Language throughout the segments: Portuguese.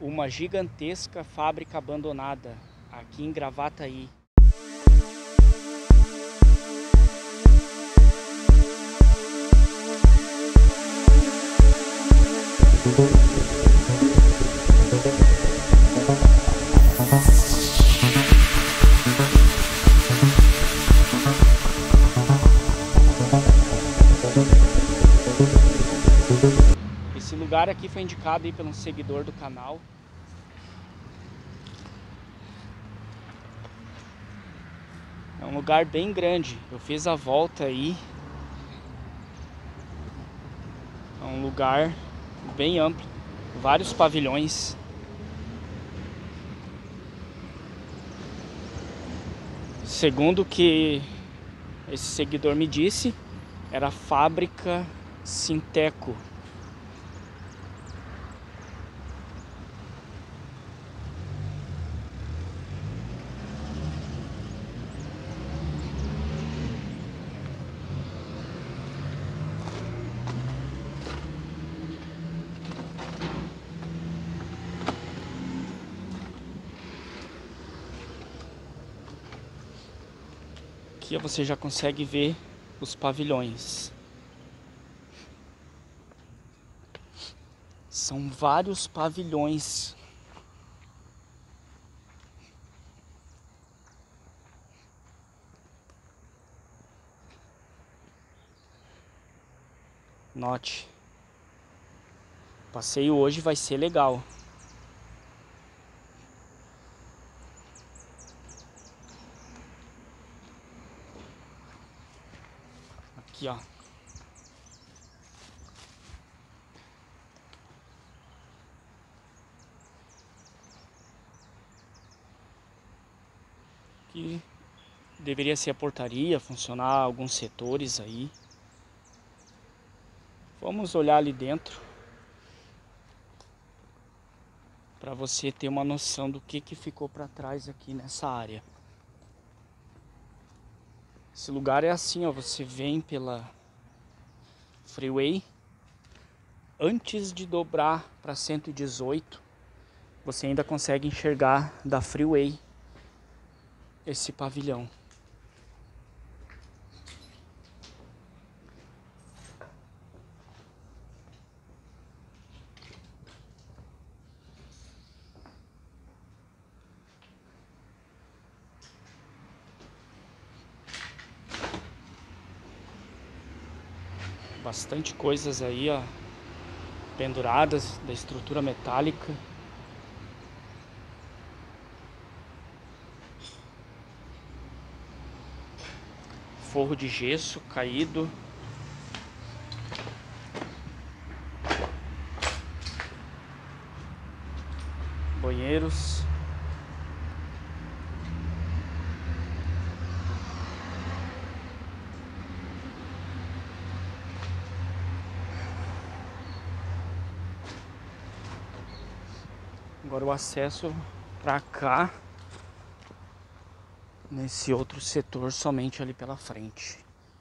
uma gigantesca fábrica abandonada aqui em Gravataí. Esse lugar aqui foi indicado aí por um seguidor do canal. É um lugar bem grande. Eu fiz a volta aí. É um lugar bem amplo, vários pavilhões. Segundo o que esse seguidor me disse, era a fábrica Sinteco. Aqui você já consegue ver os pavilhões. São vários pavilhões. Note, o passeio hoje vai ser legal. Aqui, ó. Aqui deveria ser a portaria, funcionar alguns setores aí. Vamos olhar ali dentro para você ter uma noção do que ficou para trás aqui nessa área. Esse lugar é assim, ó, você vem pela Freeway, antes de dobrar para 118, você ainda consegue enxergar da Freeway esse pavilhão. Bastante coisas aí, ó, penduradas da estrutura metálica. Forro de gesso caído. Banheiros. Agora o acesso para cá, nesse outro setor, somente ali pela frente.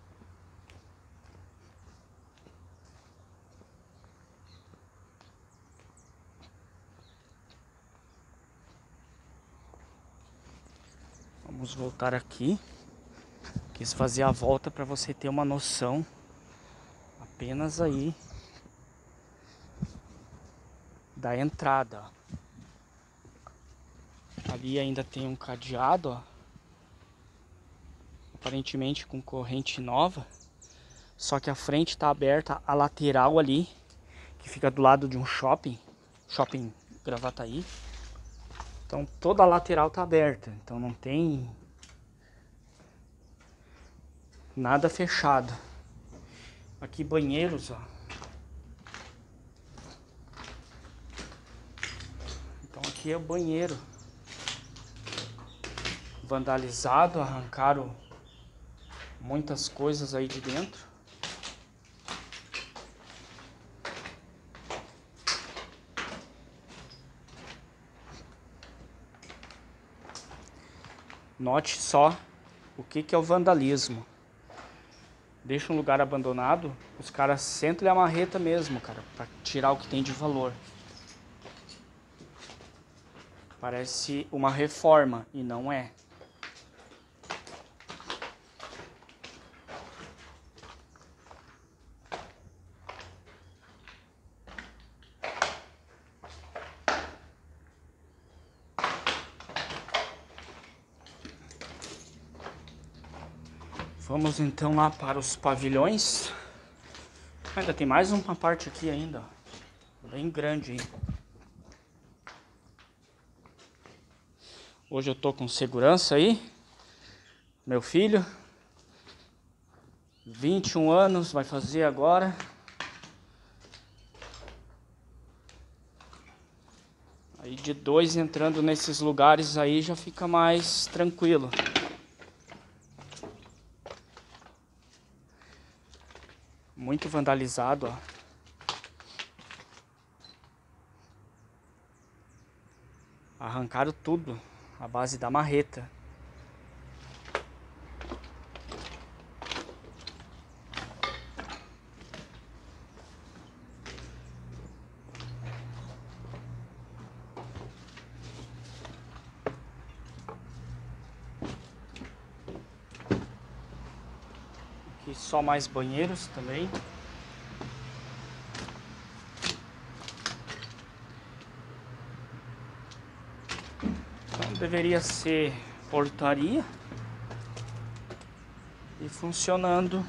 Vamos voltar aqui. Quis fazer a volta para você ter uma noção apenas aí da entrada. Ali ainda tem um cadeado, ó, aparentemente com corrente nova, só que a frente está aberta, a lateral ali, que fica do lado de um shopping Gravataí. Então toda a lateral está aberta, então não tem nada fechado. Aqui banheiros, ó. Então aqui é o banheiro. Vandalizado, arrancaram muitas coisas aí de dentro. Note só o que é o vandalismo. Deixa um lugar abandonado, os caras sentam-lhe a marreta mesmo, cara, pra tirar o que tem de valor. Parece uma reforma e não é. Vamos então lá para os pavilhões. Ainda tem mais uma parte aqui ainda, ó. Bem grande aí. Hoje eu tô com segurança aí. Meu filho, 21 anos, vai fazer agora. Aí de dois entrando nesses lugares aí já fica mais tranquilo. Muito vandalizado, ó. Arrancaram tudo, à base da marreta. Aqui só mais banheiros também. Então deveria ser portaria e funcionando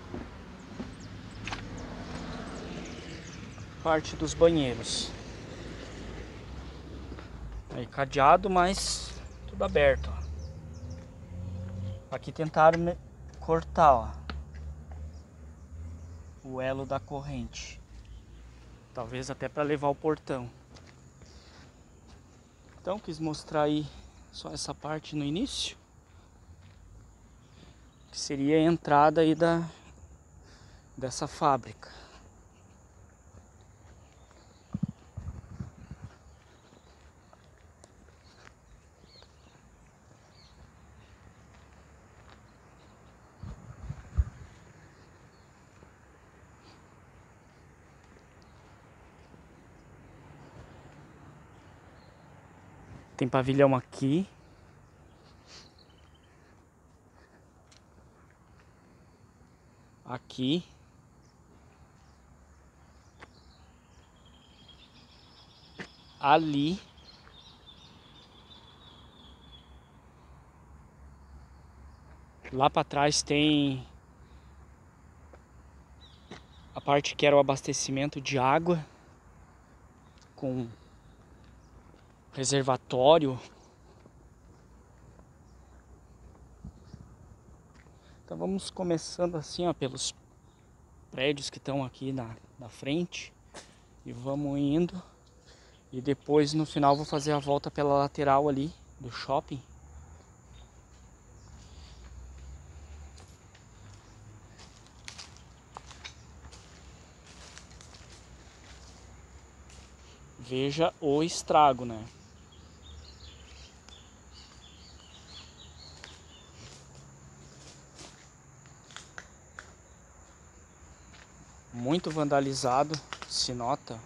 parte dos banheiros. Aí cadeado, mas tudo aberto, ó. Aqui tentaram cortar, ó, o elo da corrente. Talvez até para levar o portão. Então quis mostrar aí só essa parte no início, que seria a entrada aí dessa fábrica. Tem pavilhão aqui. Aqui. Ali. Lá para trás tem a parte que era o abastecimento de água com reservatório. Então vamos começando assim, ó, pelos prédios que estão aqui na frente e vamos indo. E depois no final vou fazer a volta pela lateral ali do shopping. Veja o estrago, né? Muito vandalizado, se nota.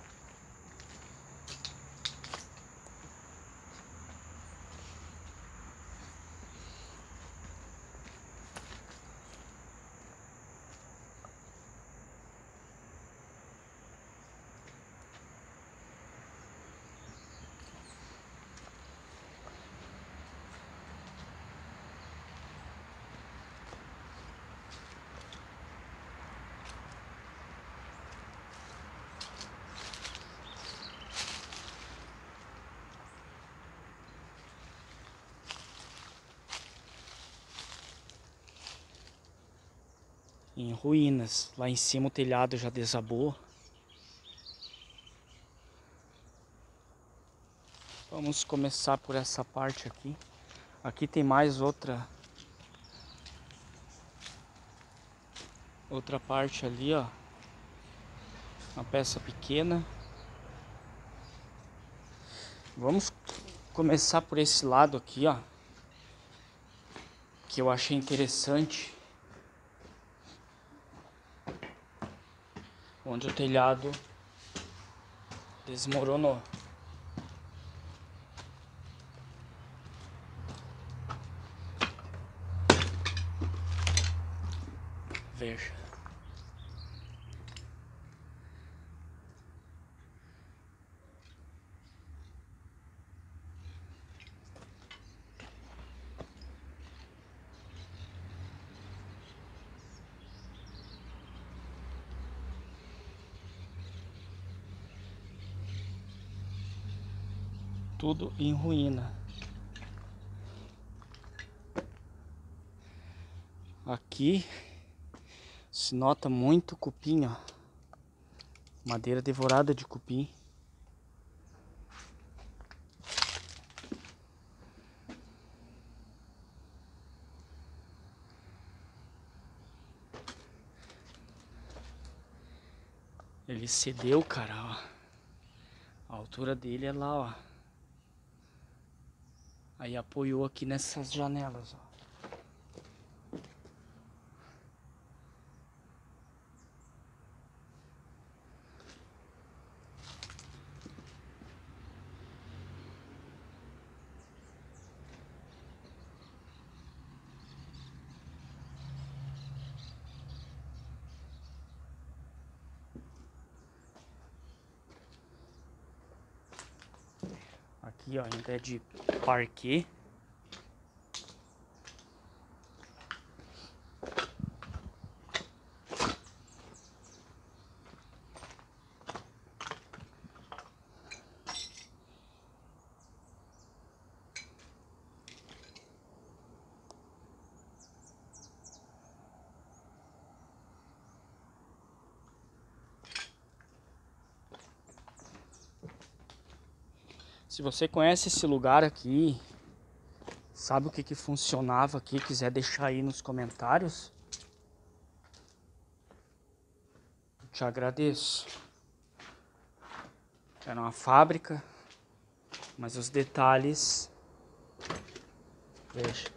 Em ruínas. Lá em cima o telhado já desabou. Vamos começar por essa parte aqui. Aqui tem mais outra parte ali, ó. Uma peça pequena. Vamos começar por esse lado aqui, ó, que eu achei interessante. Onde o telhado desmoronou. Veja. Tudo em ruína. Aqui se nota muito cupim, ó. Madeira devorada de cupim. Ele cedeu, cara, ó. A altura dele é lá, ó. Aí apoiou aqui nessas janelas, ó. Aqui, ó, ainda é de parquet. Se você conhece esse lugar aqui, sabe o que funcionava aqui, quiser deixar aí nos comentários, eu te agradeço. Era uma fábrica, mas os detalhes, veja.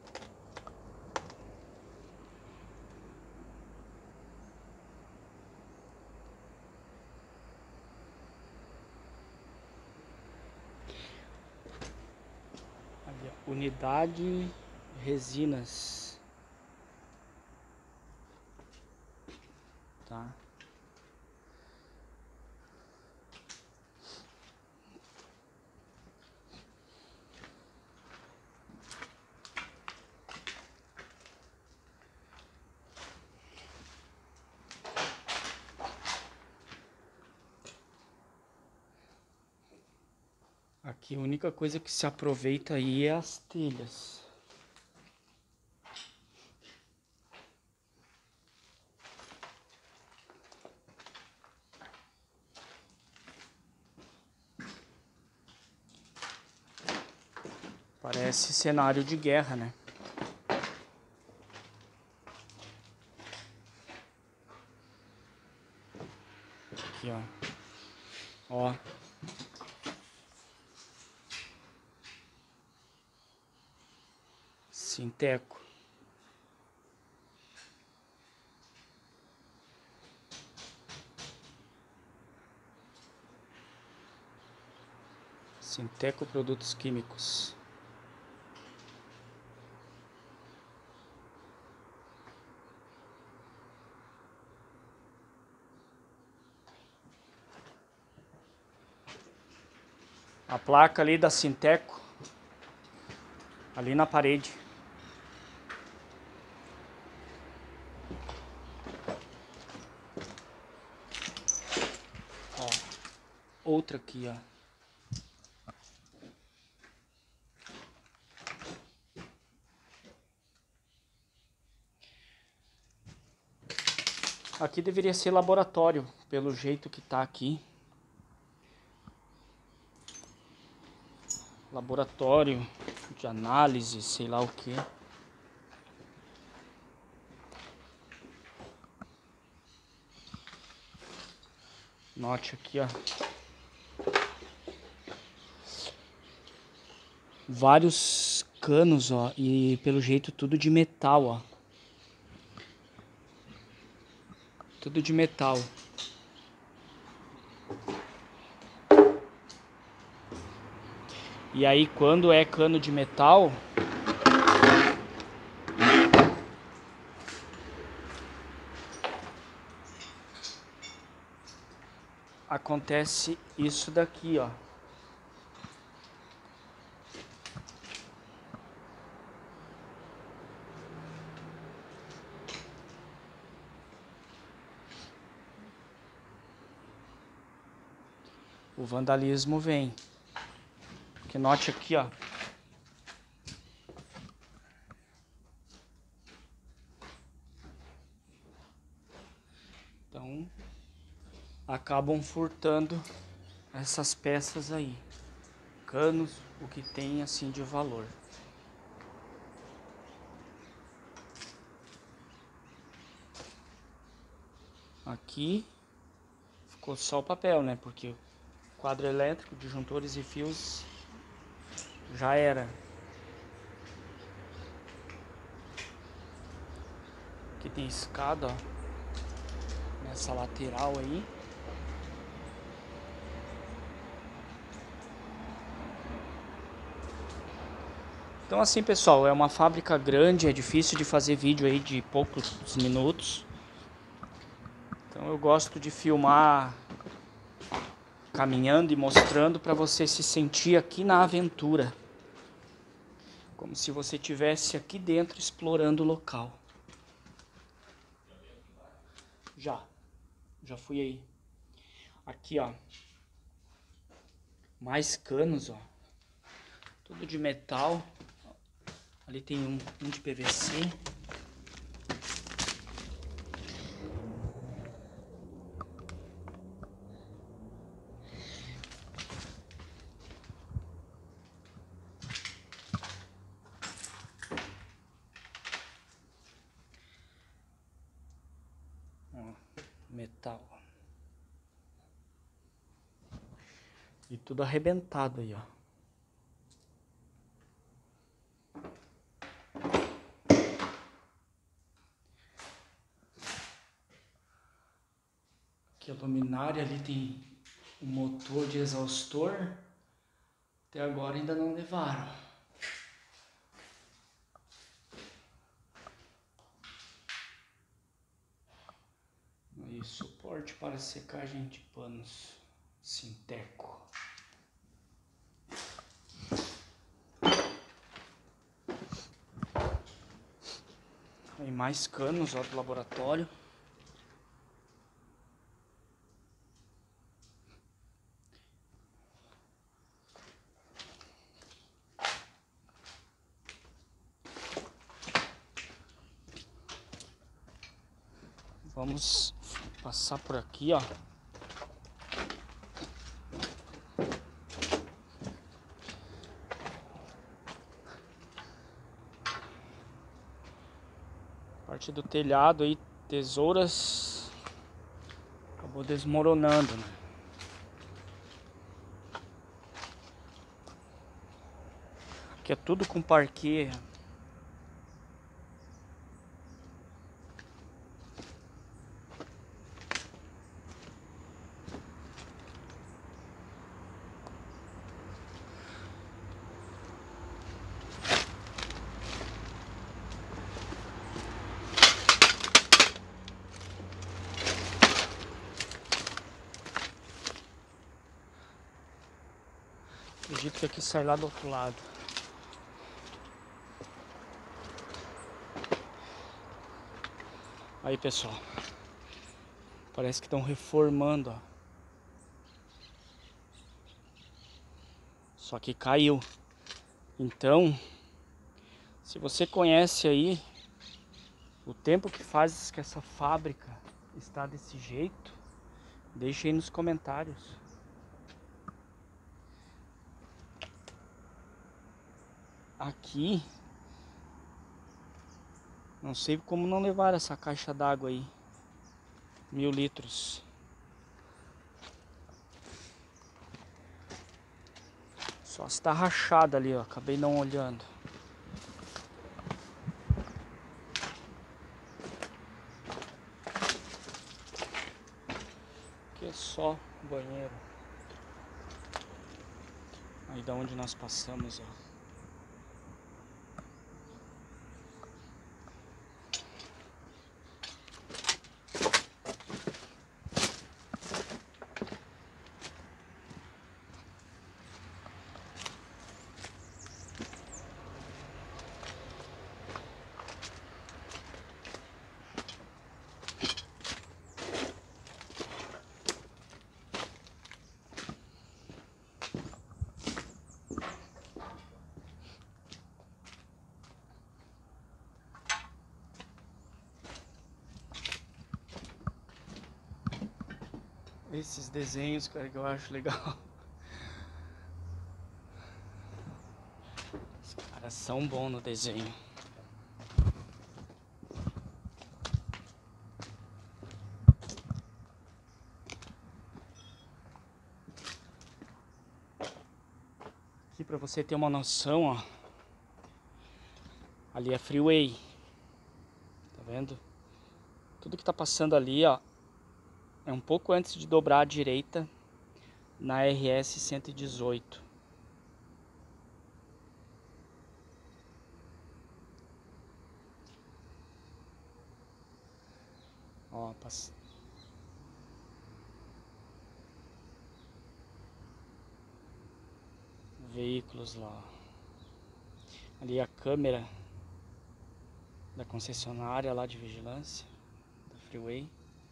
Ali, ó, Unidade Resinas. Tá? Aqui a única coisa que se aproveita aí é as telhas. Parece cenário de guerra, né? Aqui, ó. Ó. Sinteco. Sinteco Produtos Químicos. A placa ali da Sinteco, ali na parede. Ó, outra aqui, ó. Aqui deveria ser laboratório, pelo jeito que tá aqui. Laboratório de análise, sei lá o que. Note aqui, ó. Vários canos, ó. E pelo jeito tudo de metal, ó. Tudo de metal. E aí quando é cano de metal, acontece isso daqui, ó. O vandalismo vem. Porque note aqui, ó. Então, acabam furtando essas peças aí. Canos, o que tem assim de valor. Aqui ficou só o papel, né? Porque quadro elétrico, disjuntores e fios já era. Aqui tem escada, ó, nessa lateral aí. Então assim, pessoal, é uma fábrica grande, é difícil de fazer vídeo aí de poucos minutos. Então eu gosto de filmar caminhando e mostrando para você se sentir aqui na aventura. Como se você estivesse aqui dentro explorando o local. Já fui aí. Aqui, ó. Mais canos, ó. Tudo de metal. Ali tem um de PVC. Ó, metal. E tudo arrebentado aí, ó. Aqui a luminária, ali tem um motor de exaustor. Até agora ainda não levaram. E suporte para secagem de panos. Sinteco. Aí mais canos, ó, do laboratório. Vamos passar por aqui, ó. Parte do telhado aí, tesouras, acabou desmoronando, né? Aqui é tudo com parquet. Acredito que aqui sai lá do outro lado. Aí, pessoal. Parece que estão reformando, ó. Só que caiu. Então, se você conhece aí o tempo que faz que essa fábrica está desse jeito, deixe aí nos comentários. Aqui, não sei como não levar essa caixa d'água aí, 1000 litros. Só está rachada ali, ó, acabei não olhando. Aqui é só o banheiro. Aí da onde nós passamos, ó. Esses desenhos, cara, que eu acho legal. Os caras são bons no desenho. Aqui pra você ter uma noção, ó. Ali é freeway. Tá vendo? Tudo que tá passando ali, ó, é um pouco antes de dobrar à direita na RS 118. Ó, veículos lá. Ali a câmera da concessionária lá de vigilância da freeway.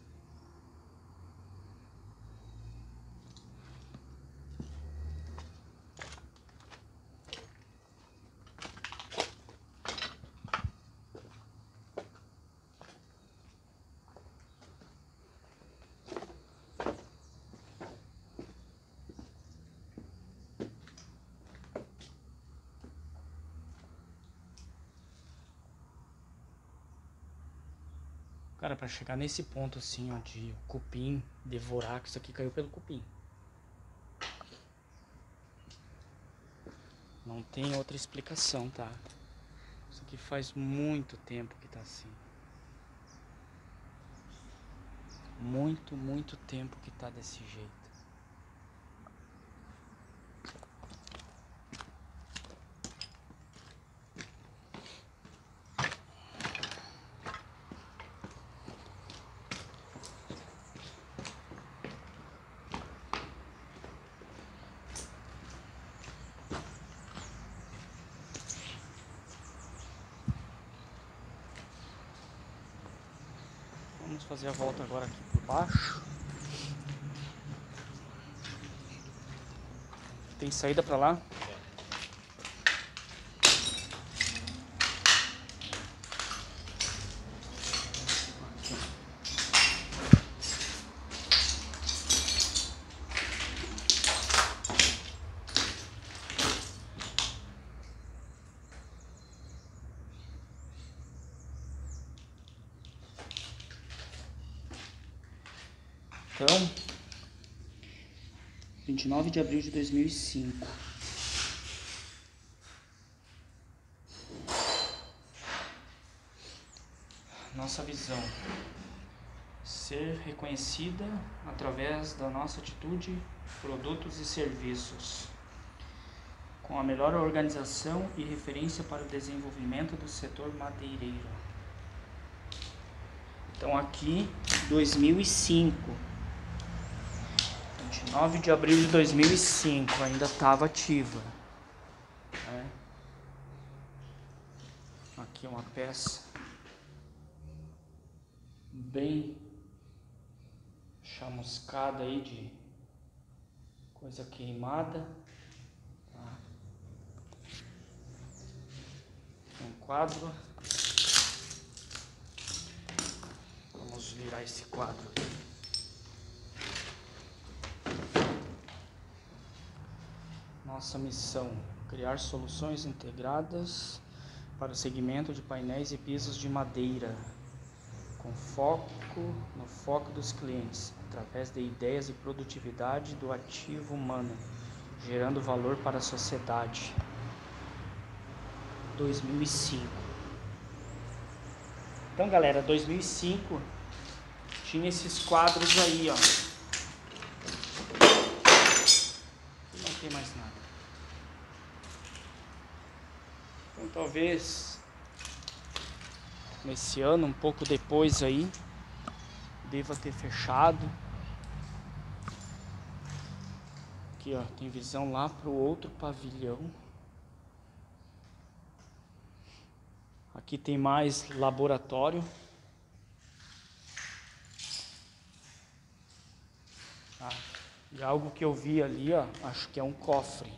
Cara, pra chegar nesse ponto assim, ó, de o cupim devorar, que isso aqui caiu pelo cupim. Não tem outra explicação, tá? Isso aqui faz muito tempo que tá assim. Muito tempo que tá desse jeito. Vamos fazer a volta agora aqui por baixo. Tem saída pra lá? Então, 29 de abril de 2005. Nossa visão: ser reconhecida através da nossa atitude, produtos e serviços, com a melhor organização e referência para o desenvolvimento do setor madeireiro. Então aqui, 2005, 29 de abril de 2005, ainda estava ativa, né? Aqui é uma peça bem chamuscada aí de coisa queimada, tá? Um quadro. Vamos virar esse quadro aqui. Nossa missão: criar soluções integradas para o segmento de painéis e pisos de madeira, com foco no foco dos clientes, através de ideias e produtividade do ativo humano, gerando valor para a sociedade. 2005. Então, galera, 2005 tinha esses quadros aí, ó. Não tem mais nada. Então, talvez nesse ano, um pouco depois aí, deva ter fechado. Aqui, ó, tem visão lá pro outro pavilhão. Aqui tem mais laboratório. Ah, e algo que eu vi ali, ó, acho que é um cofre.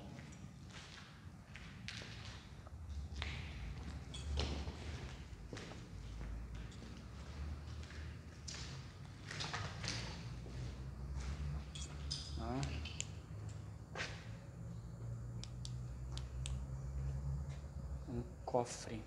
cofre.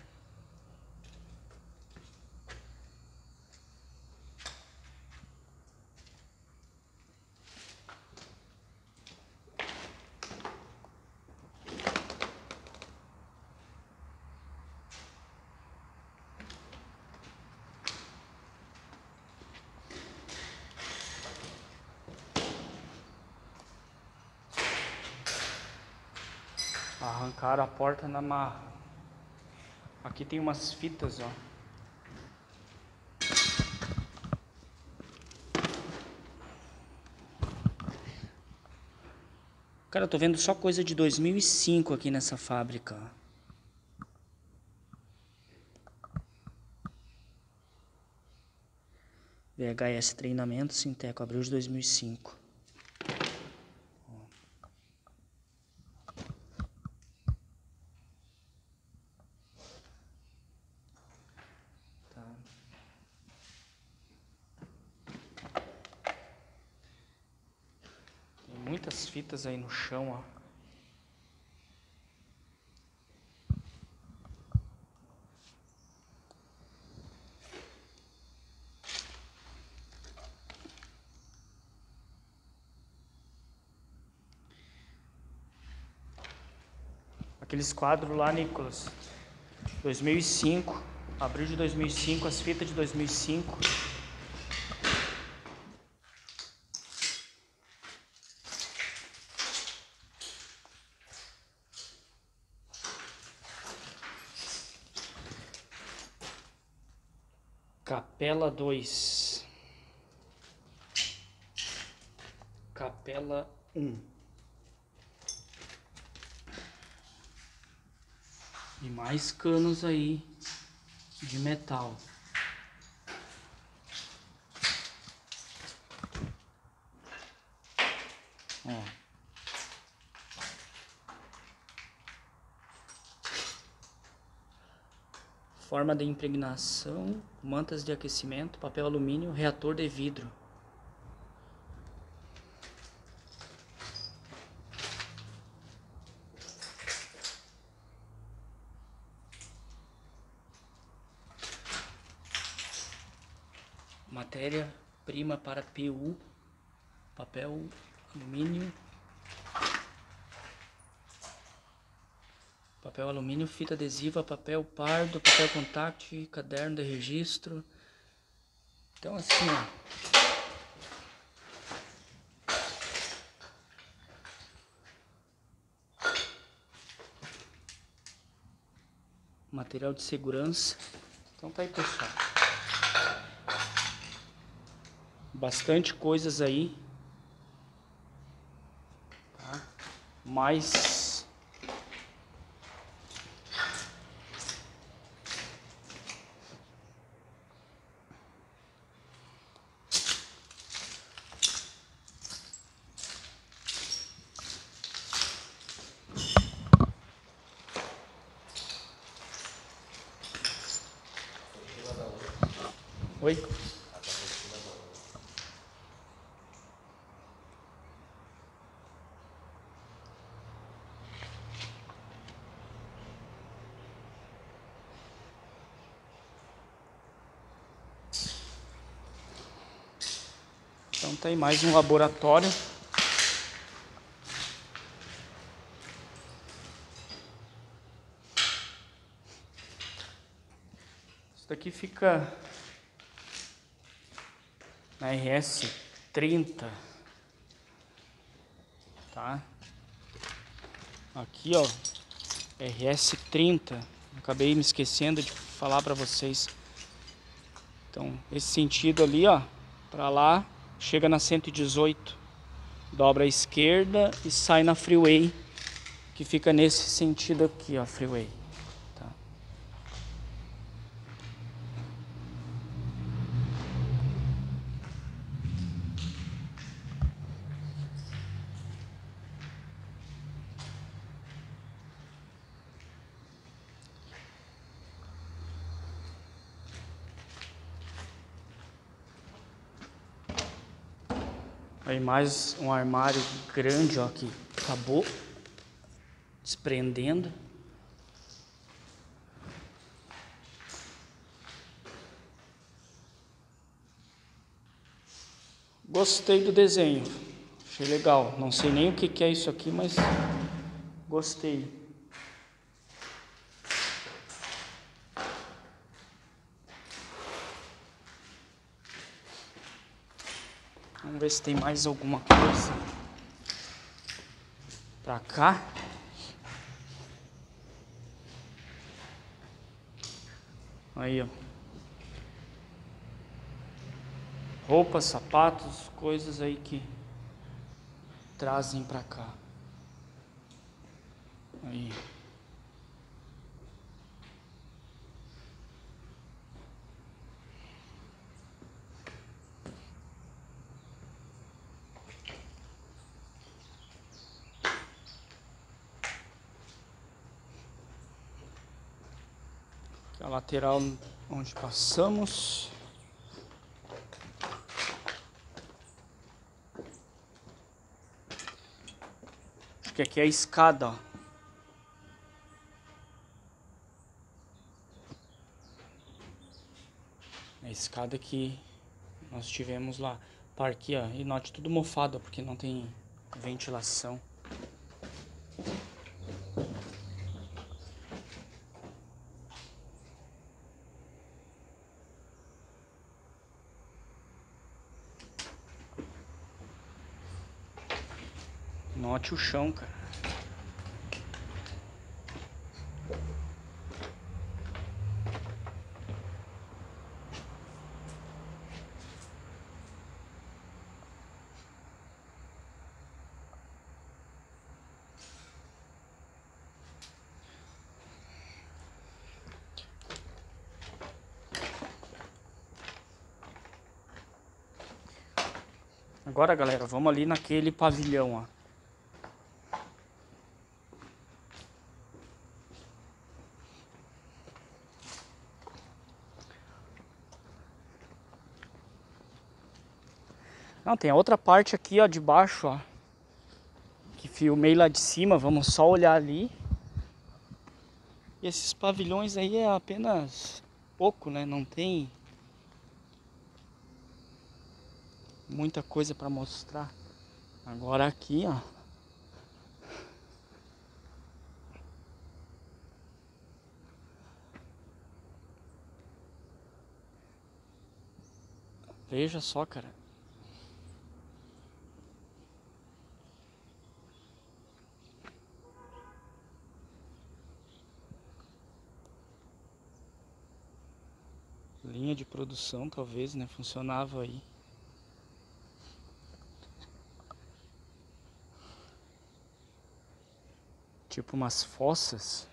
Arrancaram a porta na marra. Aqui tem umas fitas, ó. Cara, eu tô vendo só coisa de 2005 aqui nessa fábrica. VHS Treinamento Sinteco, abril de 2005. Tá. Tem muitas fitas aí no chão, ó. Aqueles quadros lá, Nicolas, 2005, abril de 2005, as fitas de 2005. Capela 2. Capela 1. E mais canos aí de metal. Ó. Forma de impregnação, mantas de aquecimento, papel alumínio, reator de vidro. Matéria-prima para PU, papel alumínio, fita adesiva, papel pardo, papel contact, caderno de registro. Então assim, ó. Material de segurança. Então tá aí, pessoal. Bastante coisas aí. Tá? Mas oi? Então tá aí mais um laboratório. Isso daqui fica na RS 30, tá? Aqui, ó, RS 30. Acabei me esquecendo de falar pra vocês. Então, esse sentido ali, ó, pra lá, chega na 118, dobra à esquerda e sai na freeway, que fica nesse sentido aqui, ó, freeway. Tá? Aí mais um armário grande, ó, que acabou desprendendo. Gostei do desenho. Achei legal. Não sei nem o que é isso aqui, mas gostei. Vamos ver se tem mais alguma coisa pra cá. Aí, ó. Roupas, sapatos, coisas aí que trazem pra cá. Aí. Aqui a lateral onde passamos. Acho que aqui é a escada, ó. A escada que nós tivemos lá. Parque, ó. E note tudo mofado, porque não tem ventilação. Note o chão, cara. Agora, galera, vamos ali naquele pavilhão, ó. Não, tem a outra parte aqui, ó, de baixo, ó. Que filmei lá de cima, vamos só olhar ali. E esses pavilhões aí é apenas pouco, né? Não tem muita coisa pra mostrar. Agora aqui, ó. Veja só, cara. Linha de produção, talvez, né? Funcionava aí. Tipo umas fossas.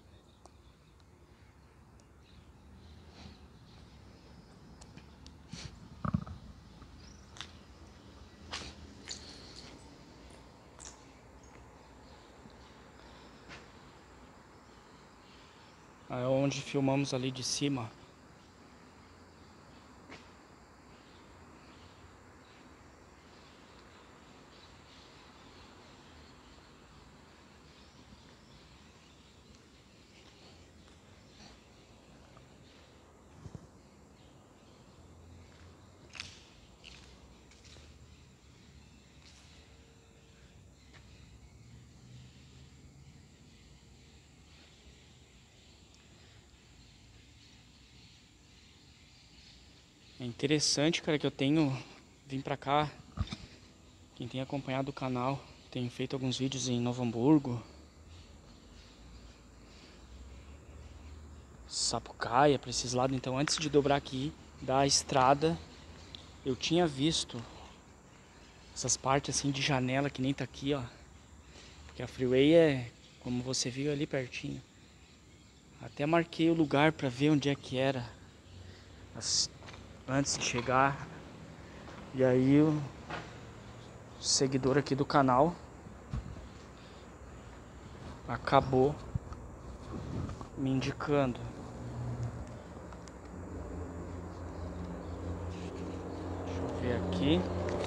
É onde filmamos ali de cima. É interessante, cara, que eu vim pra cá. Quem tem acompanhado o canal, tenho feito alguns vídeos em Novo Hamburgo, Sapucaia, pra esses lados. Então, antes de dobrar aqui da estrada, eu tinha visto essas partes assim de janela que nem tá aqui, ó. Porque a freeway é, como você viu, ali pertinho. Até marquei o lugar pra ver onde é que era antes de chegar. E aí o seguidor aqui do canal acabou me indicando. Deixa eu ver aqui.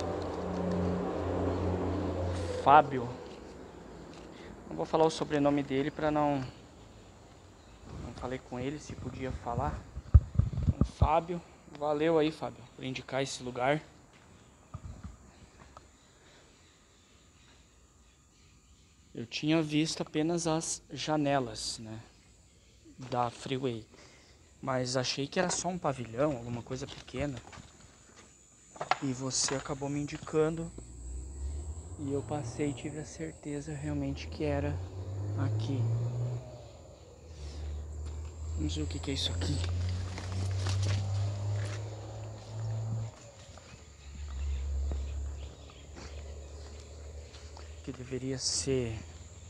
Fábio. Não vou falar o sobrenome dele pra não falei com ele se podia falar. Então, Fábio, valeu aí, Fábio, por indicar esse lugar. tinha visto apenas as janelas, né, da Freeway, mas achei que era só um pavilhão, alguma coisa pequena, e você acabou me indicando e eu passei e tive a certeza realmente que era aqui. Vamos ver o que é isso aqui. Que deveria ser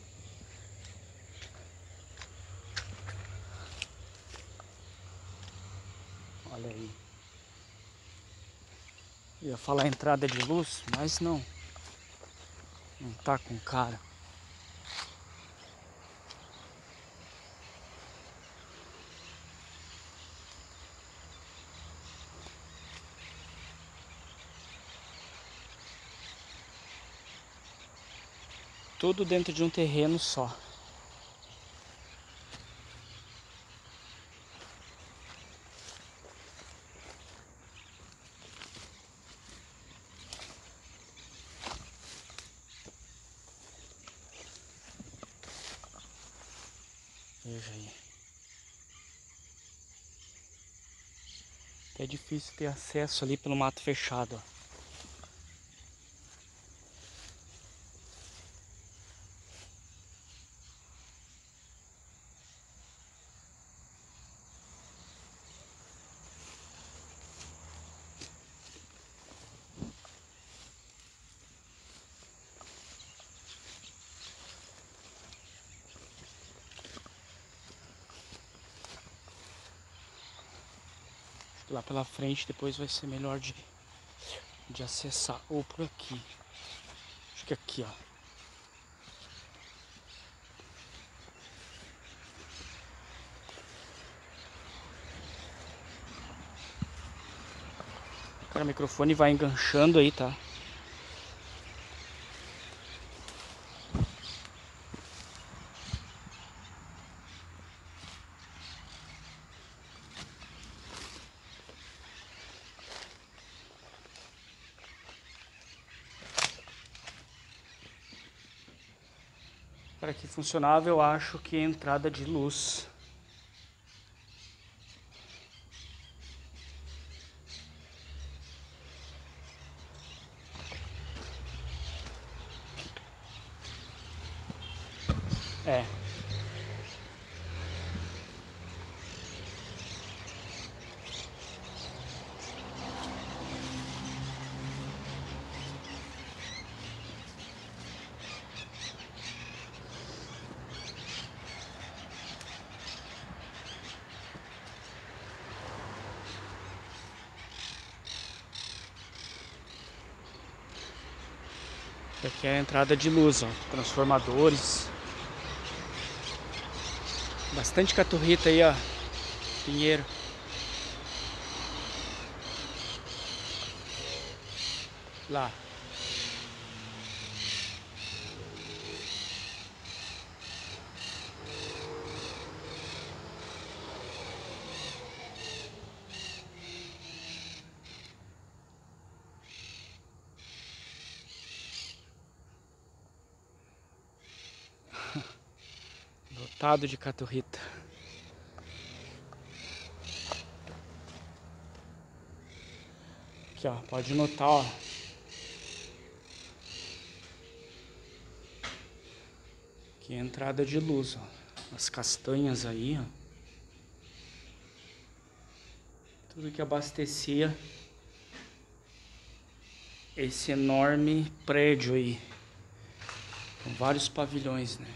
olha aí. Eu ia falar entrada de luz, mas não tá com cara. Tudo dentro de um terreno só. Veja aí. É difícil ter acesso ali pelo mato fechado, ó. Lá pela frente depois vai ser melhor de acessar. Ou por aqui. Acho que aqui, ó. Cara, o microfone vai enganchando aí, tá? Para que funcionava, eu acho que é entrada de luz. É. Aqui é a entrada de luz, ó. Transformadores. Bastante caturrita aí, ó. Pinheiro. Lá. Lotado de caturrita. Aqui, ó. Pode notar, ó. Aqui é a entrada de luz, ó. As castanhas aí, ó. Tudo que abastecia esse enorme prédio aí. Com vários pavilhões, né?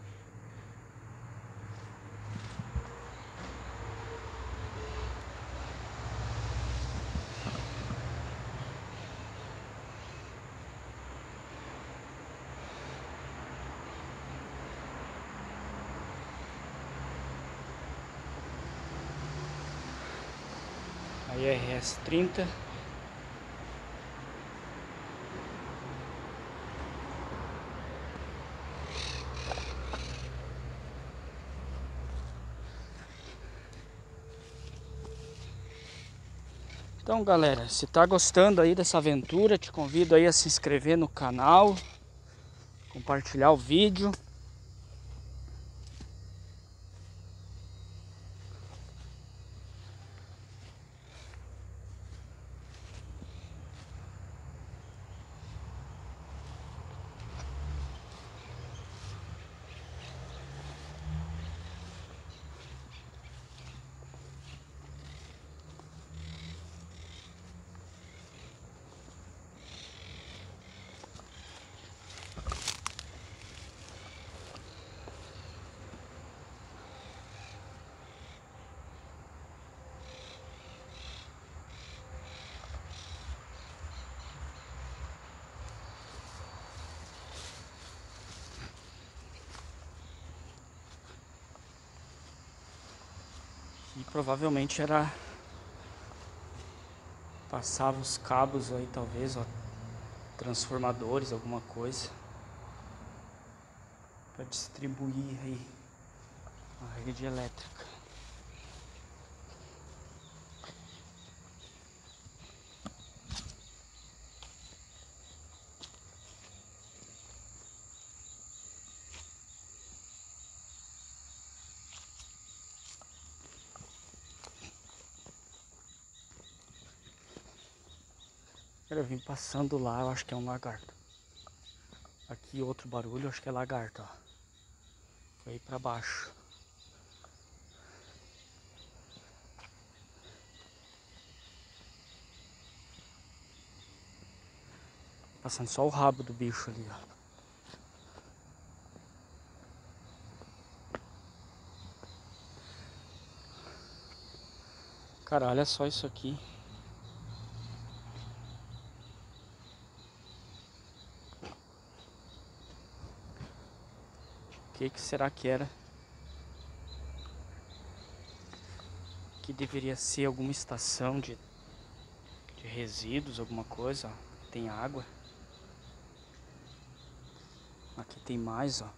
Aí é RS-30. Então, galera, se tá gostando aí dessa aventura, te convido aí a se inscrever no canal, compartilhar o vídeo. E provavelmente era... Passava os cabos aí, talvez, ó, transformadores, alguma coisa, para distribuir aí a rede elétrica. Eu vim passando lá, eu acho que é um lagarto. Aqui outro barulho, acho que é lagarto, ó. Foi aí pra baixo. Passando só o rabo do bicho ali, ó. Cara, olha só isso aqui. O que será que era? Que deveria ser alguma estação de resíduos, alguma coisa, ó. Tem água. Aqui tem mais, ó.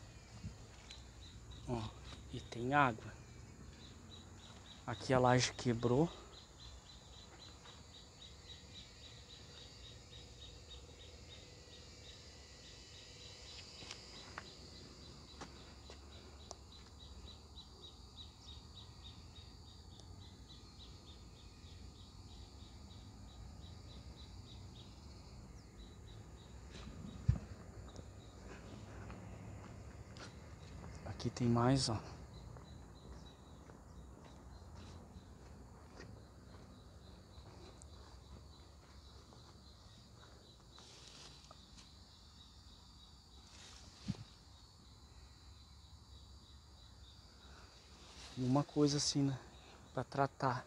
Ó, e tem água. Aqui a laje quebrou. Aqui tem mais, ó. Uma coisa assim, né? Pra tratar.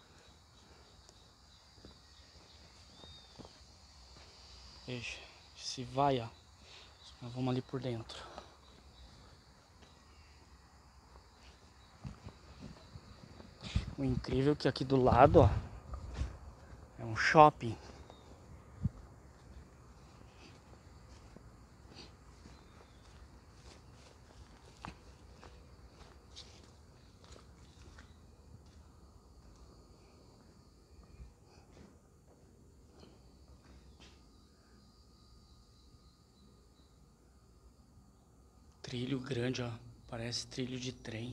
Veja, se vai, ó. Nós vamos ali por dentro. O incrível é que aqui do lado, ó, é um shopping. Trilho grande, ó. Parece trilho de trem.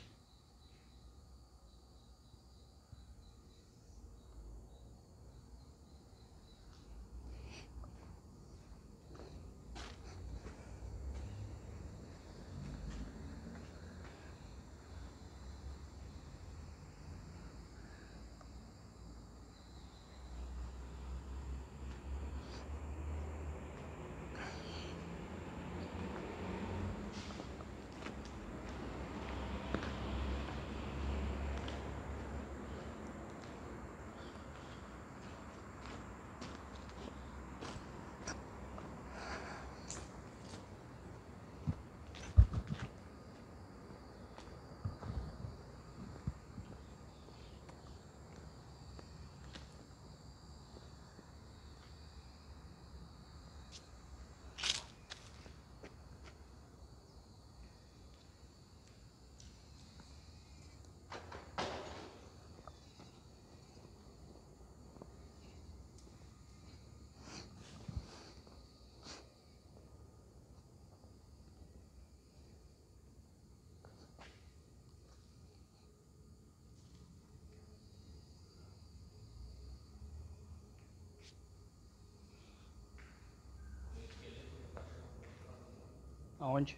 Aonde?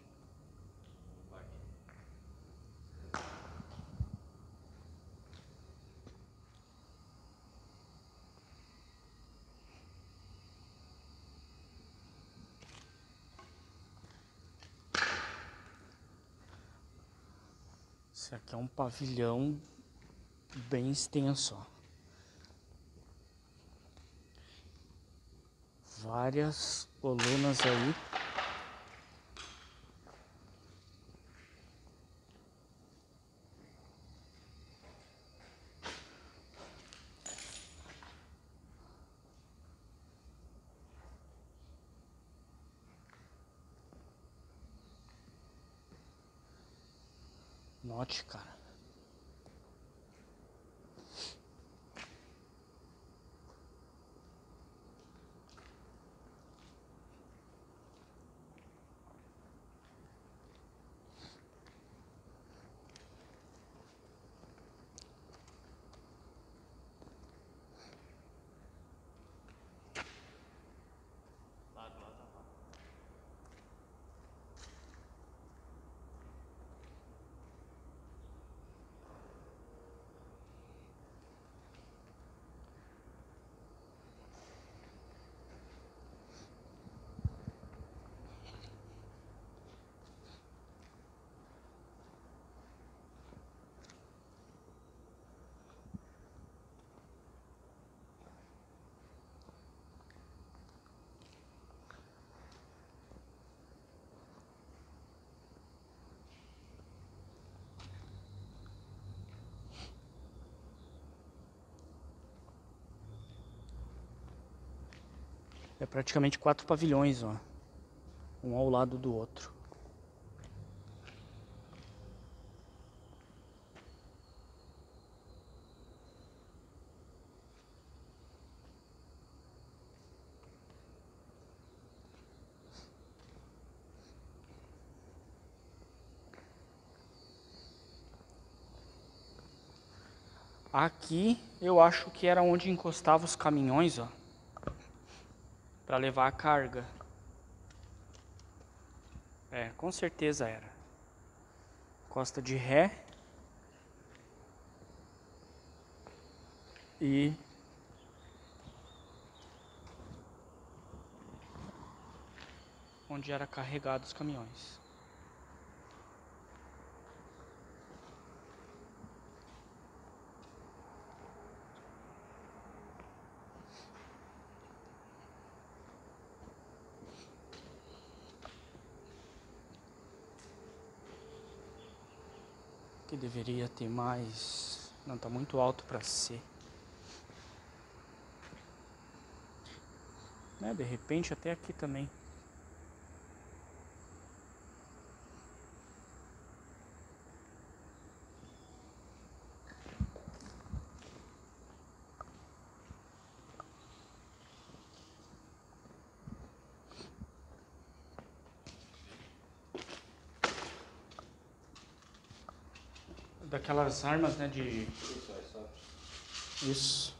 Esse aqui é um pavilhão bem extenso, ó. Várias colunas aí. Note, cara. É praticamente 4 pavilhões, ó. Um ao lado do outro. Aqui eu acho que era onde encostava os caminhões, ó, para levar a carga. É, com certeza era. Costa de ré. E onde era carregado os caminhões. Que deveria ter mais. Não, tá muito alto para ser. Né? De repente até aqui também. Daquelas armas, né, de... Isso.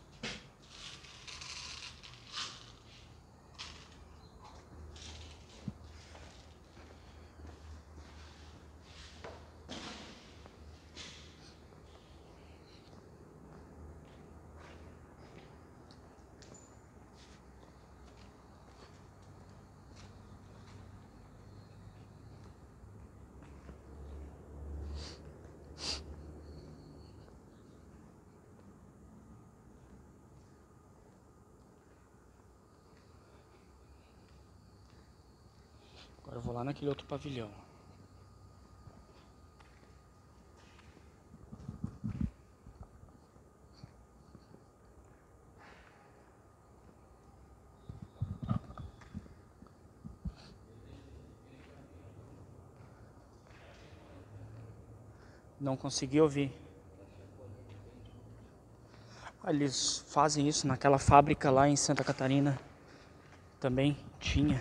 Agora eu vou lá naquele outro pavilhão. Não consegui ouvir. Eles fazem isso naquela fábrica lá em Santa Catarina. Também tinha.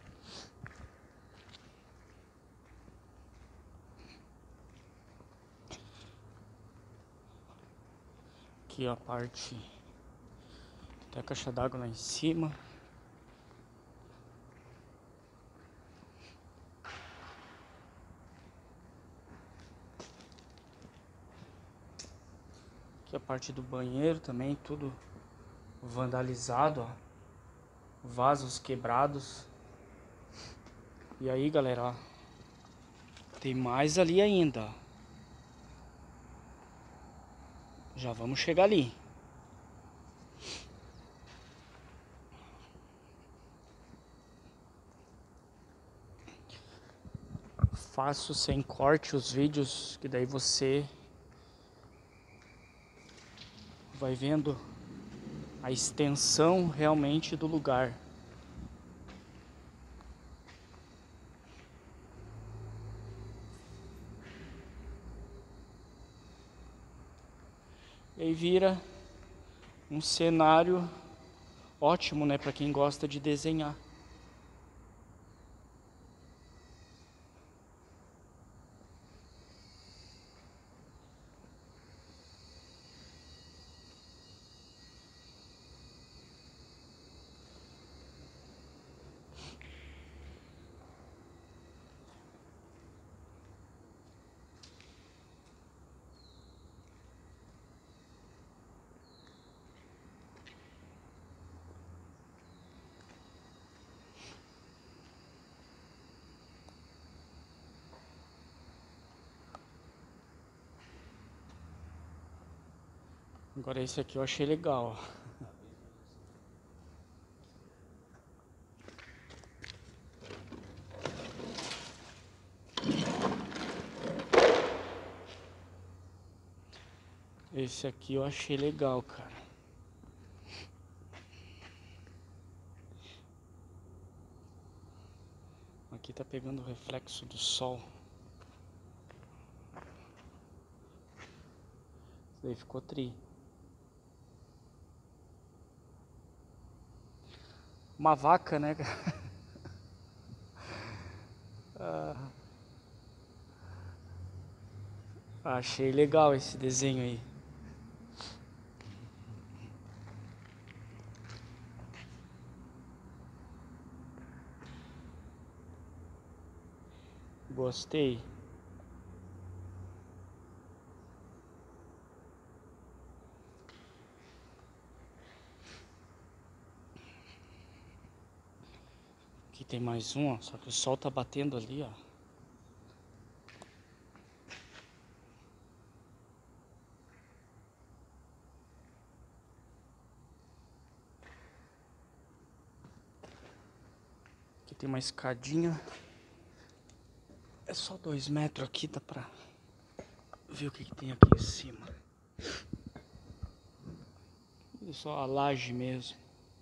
Aqui ó, a parte. Tem a caixa d'água lá em cima. Aqui a parte do banheiro também, tudo vandalizado, ó. Vasos quebrados. E aí, galera, ó, tem mais ali ainda, ó. Já vamos chegar ali. Faço sem corte os vídeos, que daí você vai vendo a extensão realmente do lugar. E aí vira um cenário ótimo, né, para quem gosta de desenhar. Agora esse aqui eu achei legal. Esse aqui eu achei legal, cara. Aqui tá pegando o reflexo do sol. Isso aí ficou tri. Uma vaca, né? Achei legal esse desenho aí. Gostei. Aqui tem mais um, ó. Só que o sol tá batendo ali, ó. Aqui tem uma escadinha. É só 2 metros aqui, dá pra ver o que tem aqui em cima. É só a laje mesmo.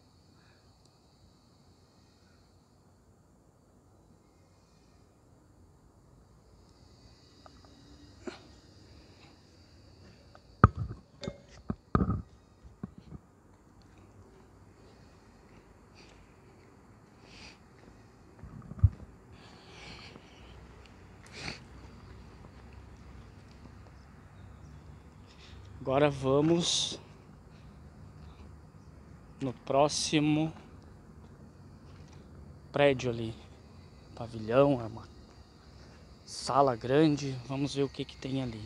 Agora vamos no próximo prédio ali. Pavilhão, é uma sala grande. Vamos ver o que tem ali.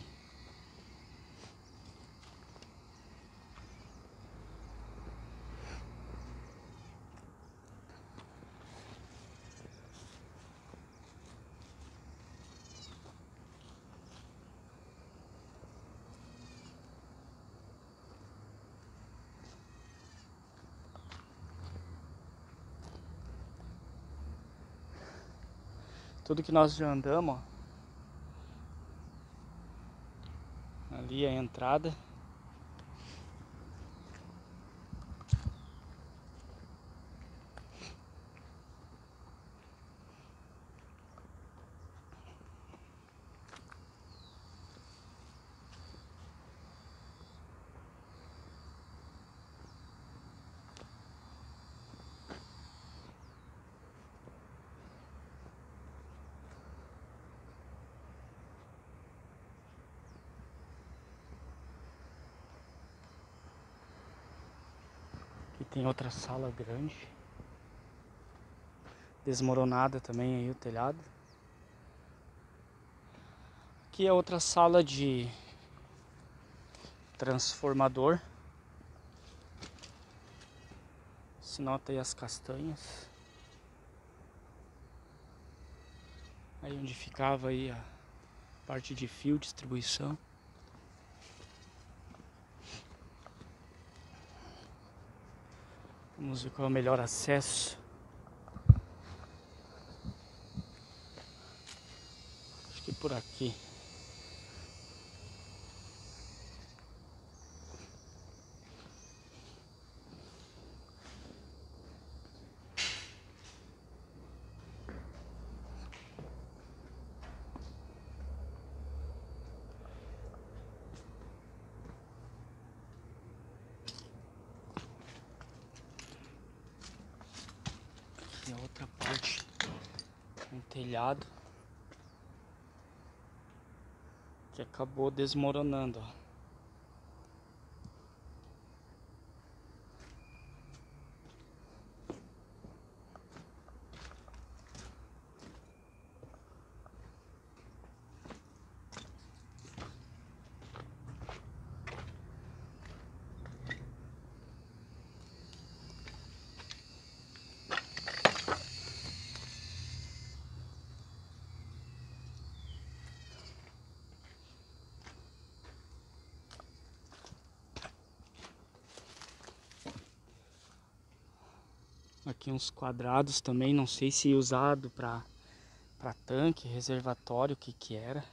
Tudo que nós já andamos, ó. Ali é a entrada. Aqui tem outra sala grande. Desmoronada também aí o telhado. Aqui é outra sala de transformador. Se nota aí as castanhas. Aí onde ficava aí a parte de fio, distribuição. Vamos ver qual é o melhor acesso. Acho que por aqui. telhado que acabou desmoronando, ó. Aqui uns quadrados também, não sei se usado para tanque, reservatório, o que que era.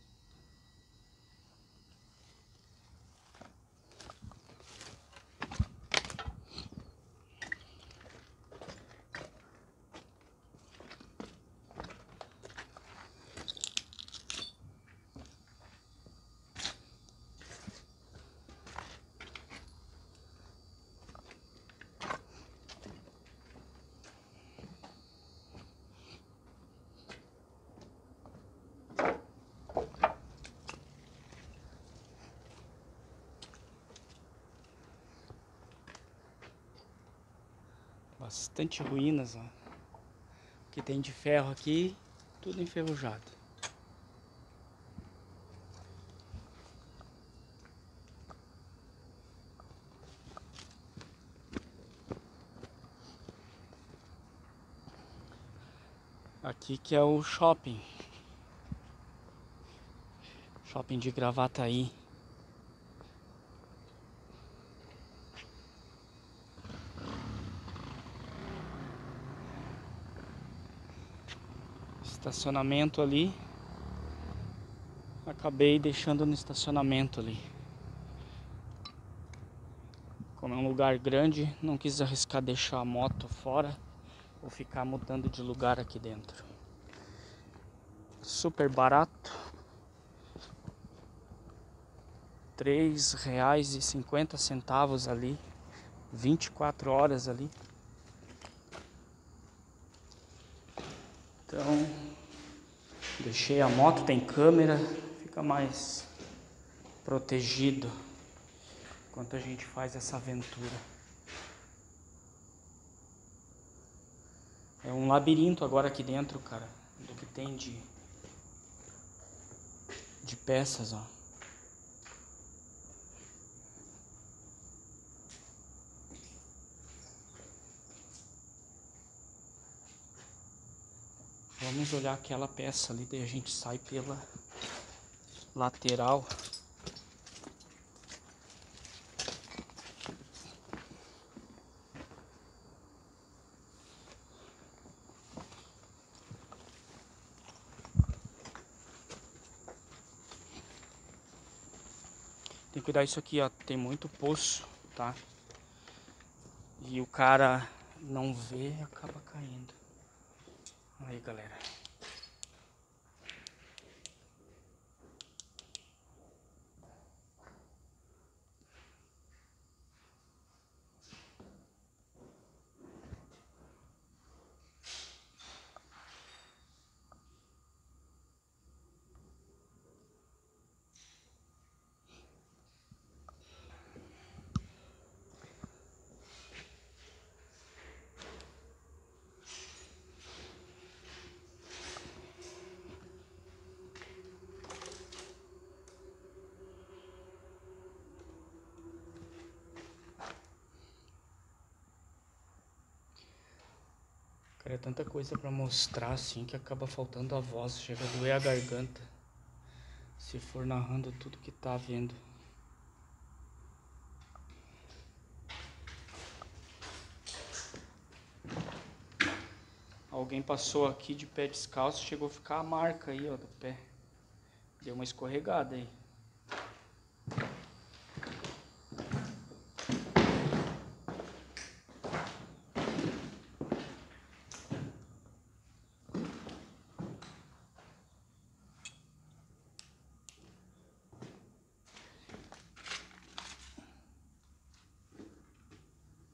Bastante ruínas, ó. O que tem de ferro aqui, tudo enferrujado. Aqui que é o shopping. Shopping de Gravataí. Estacionamento ali. Acabei deixando no estacionamento ali. Como é um lugar grande, não quis arriscar deixar a moto fora ou ficar mudando de lugar aqui dentro. Super barato. R$3,50 ali. 24 horas ali. Então, deixei a moto, tem câmera, fica mais protegido enquanto a gente faz essa aventura. É um labirinto agora aqui dentro, cara, do que tem de peças, ó. Vamos olhar aquela peça ali, daí a gente sai pela lateral. Tem que cuidar isso aqui, ó, tem muito poço, tá? E o cara não vê e acaba caindo. Aí, galera. Cara, é tanta coisa pra mostrar assim que acaba faltando a voz, chega a doer a garganta se for narrando tudo que tá vendo. Alguém passou aqui de pé descalço, chegou a ficar a marca aí, ó, do pé. Deu uma escorregada aí.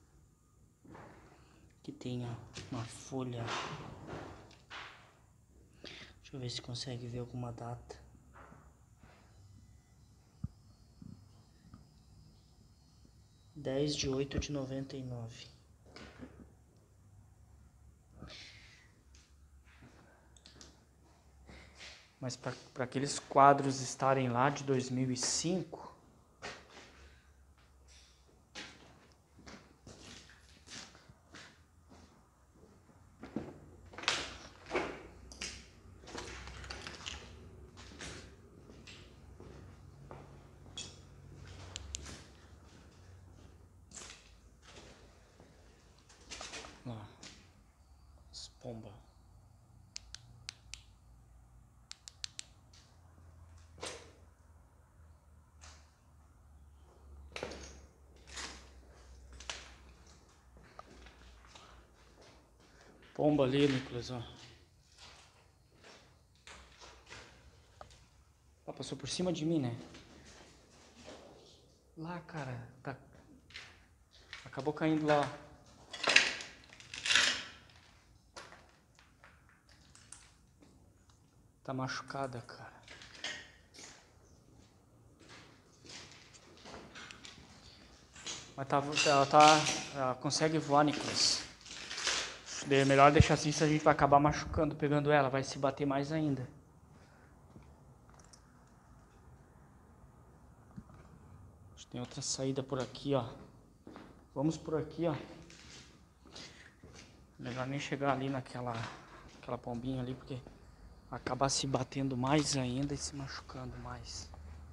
Aqui tem, ó, uma folha Deixa eu ver se consegue ver alguma data. 10/8/99. Mas para aqueles quadros estarem lá de 2005, ó, as pomba. Pomba ali, Nicolas, ó. Ah, passou por cima de mim, né? Lá, cara, tá. Acabou caindo lá. Tá machucada, cara. Mas ela consegue voar, Nicolas. É melhor deixar assim, se a gente vai acabar machucando, pegando ela, vai se bater mais ainda. Tem outra saída por aqui, ó. Vamos por aqui, ó. Melhor nem chegar ali naquela pombinha ali, porque acabar se batendo mais ainda e se machucando mais.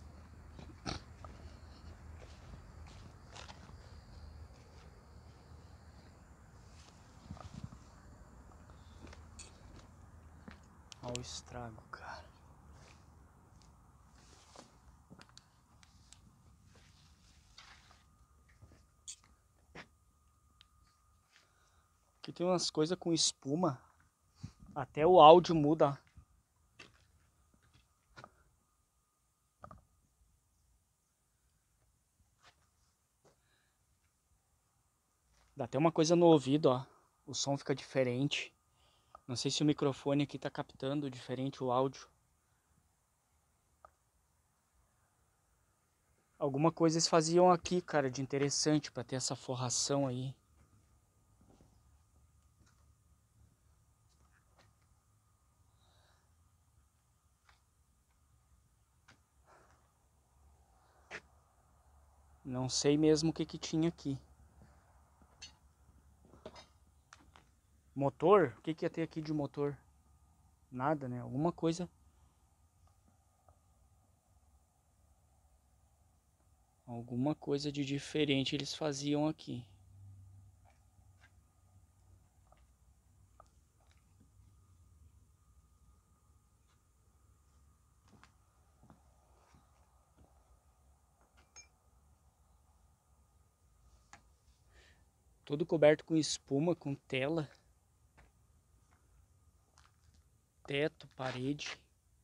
Olha o estrago, cara. Aqui tem umas coisas com espuma. Até o áudio muda. Dá até uma coisa no ouvido, ó. O som fica diferente. Não sei se o microfone aqui tá captando diferente o áudio. Alguma coisa eles faziam aqui, cara, de interessante pra ter essa forração aí. Não sei mesmo o que que tinha aqui. Motor? O que que ia ter aqui de motor? Nada, né? Alguma coisa. Alguma coisa de diferente eles faziam aqui. Todo coberto com espuma, com tela. Teto, parede.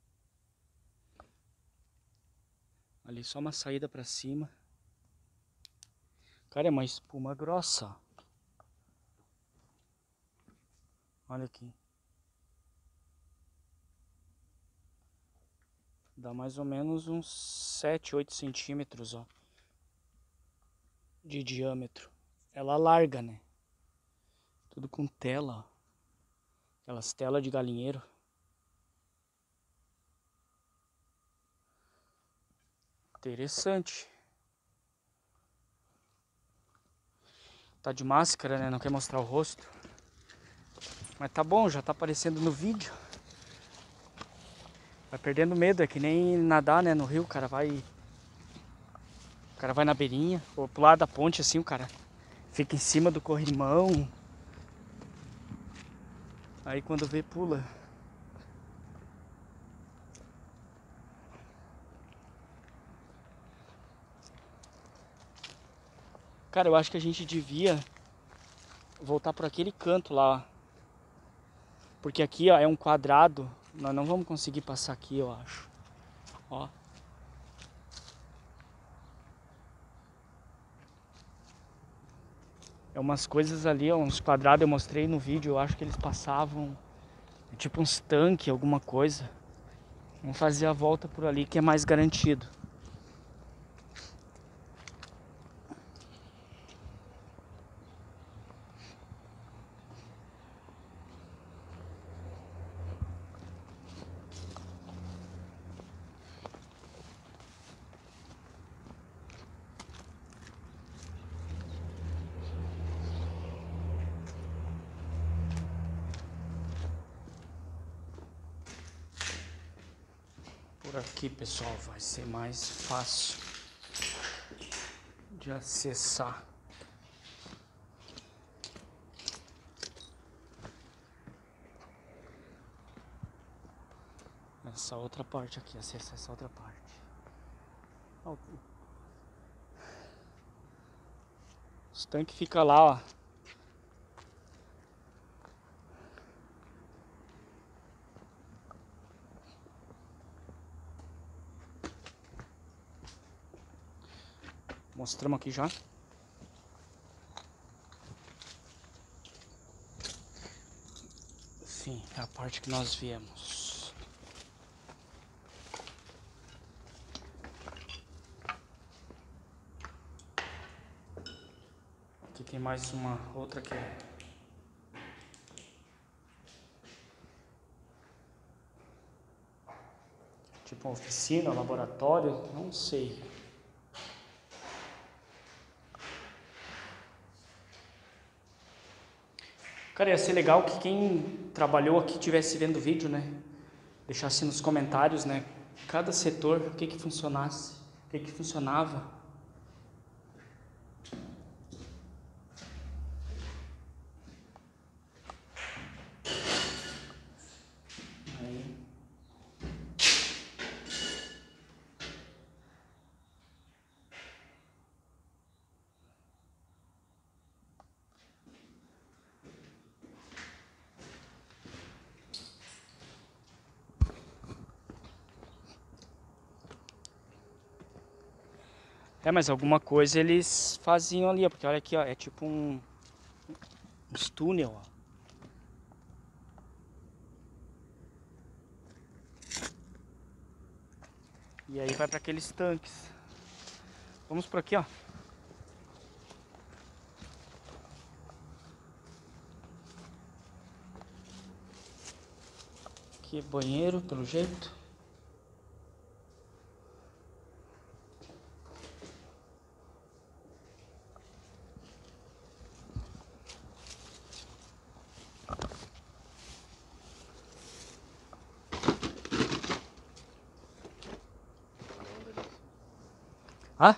Ali só uma saída pra cima. Cara, é uma espuma grossa. Olha aqui. Dá mais ou menos uns 7, 8 centímetros, ó, de diâmetro. Ela larga, né? Tudo com tela, ó. Aquelas telas de galinheiro. Interessante. Tá de máscara, né? Não quer mostrar o rosto. Mas tá bom, já tá aparecendo no vídeo. Vai perdendo medo, é que nem nadar, né? No rio, o cara vai na beirinha, ou pro lado da ponte assim, o cara fica em cima do corrimão. Aí quando vê, pula. Cara, eu acho que a gente devia voltar por aquele canto lá. Porque aqui, ó, é um quadrado. Nós não vamos conseguir passar aqui, eu acho. Ó. É umas coisas ali, ó, uns quadrados eu mostrei no vídeo. Eu acho que eles passavam É tipo uns tanques, alguma coisa. Vamos fazer a volta por ali que é mais garantido. Por aqui, pessoal, vai ser mais fácil de acessar. Essa outra parte aqui, acessar essa outra parte. Os tanques ficam lá, ó. Mostramos aqui já. Sim, é a parte que nós viemos. Aqui tem mais uma outra que é tipo uma oficina, laboratório, não sei. Cara, ia ser legal que quem trabalhou aqui estivesse vendo o vídeo, né? Deixasse nos comentários, né? Cada setor, o que que funcionasse, o que que funcionava. Aí. É, mas alguma coisa eles faziam ali, ó, porque olha aqui, ó, é tipo uns túnel, ó. E aí vai para aqueles tanques. Vamos por aqui, ó. Aqui é banheiro, pelo jeito. Ah?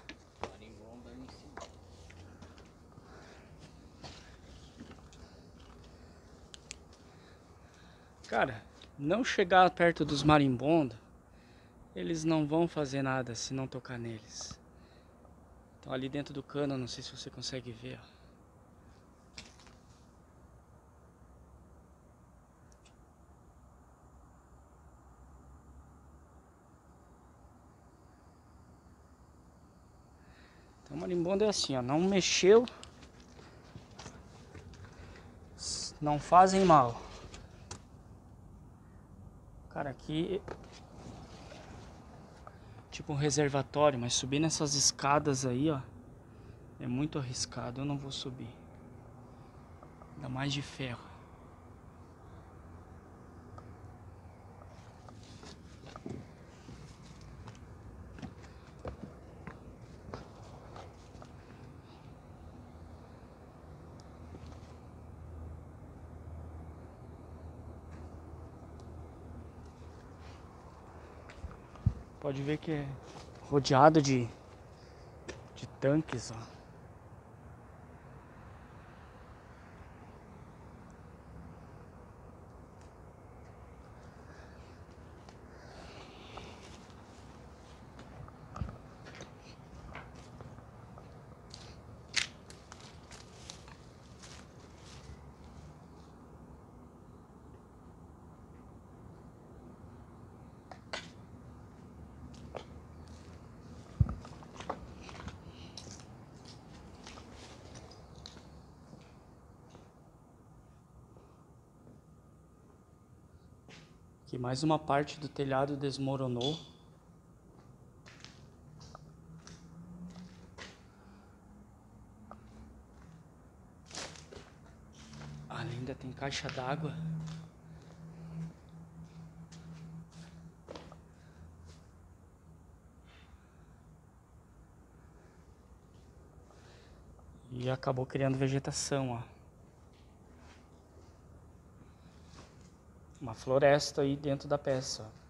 Cara, não chegar perto dos marimbondos, eles não vão fazer nada se não tocar neles. Então ali dentro do cano, não sei se você consegue ver, ó. Então marimbondo é assim, ó, não mexeu, não fazem mal. Cara, aqui tipo um reservatório, mas subir nessas escadas aí, ó, é muito arriscado, eu não vou subir. Ainda mais de ferro. Pode ver que é rodeado de tanques, ó. Aqui mais uma parte do telhado desmoronou. Ali ainda tem caixa d'água. E acabou criando vegetação, ó. Uma floresta aí dentro da peça, ó.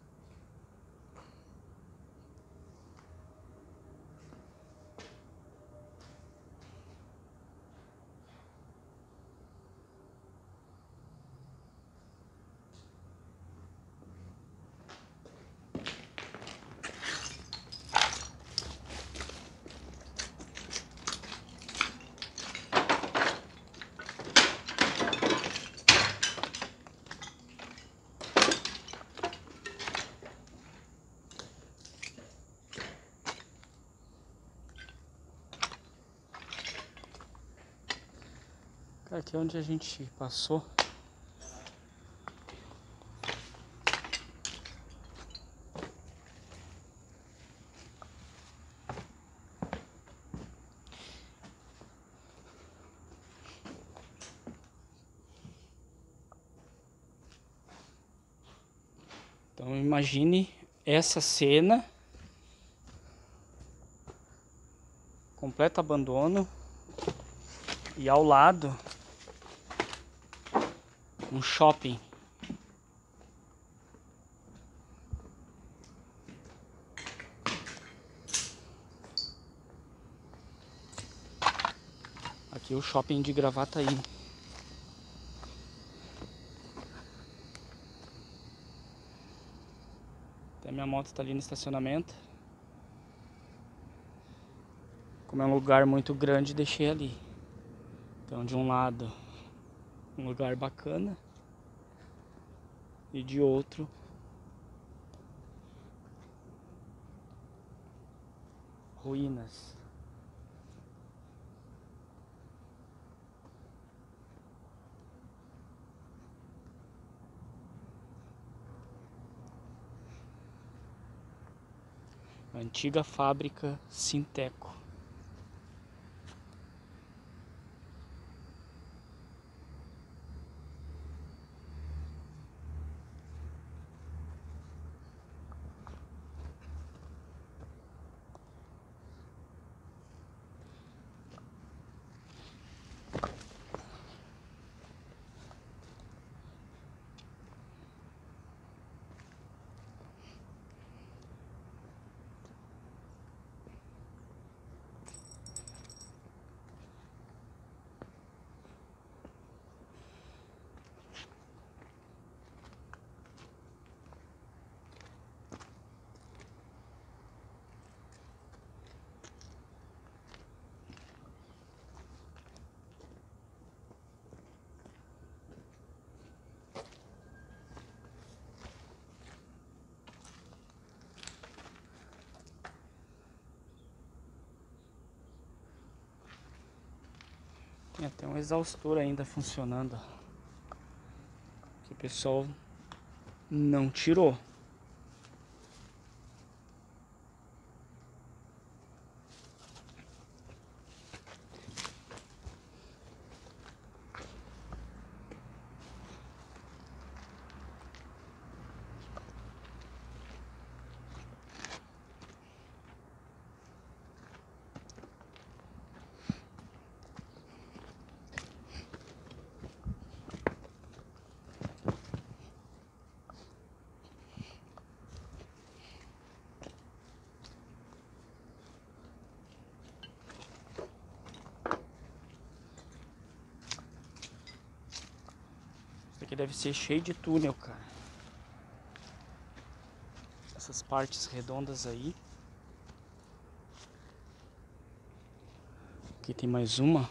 Aqui é onde a gente passou. Então imagine essa cena, completo abandono, e ao lado um shopping. Aqui o shopping de Gravataí. Até minha moto está ali no estacionamento. Como é um lugar muito grande, deixei ali. Então de um lado um lugar bacana e de outro ruínas. Antiga fábrica Sinteco. Tem até um exaustor ainda funcionando, que o pessoal não tirou. Aqui deve ser cheio de túnel, cara. Essas partes redondas aí. Aqui tem mais uma.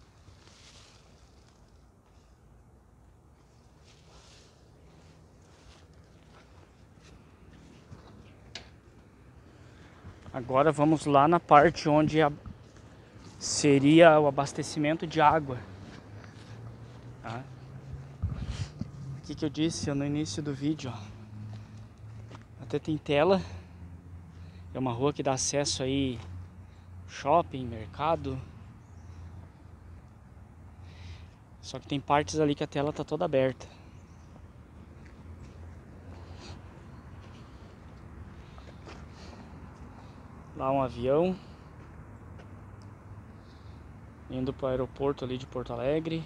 Agora vamos lá na parte onde seria o abastecimento de água. Tá? Aqui que eu disse no início do vídeo, ó. até tem tela. É uma rua que dá acesso aí shopping, mercado. Só que tem partes ali que a tela tá toda aberta. Lá um avião indo para o aeroporto ali de Porto Alegre.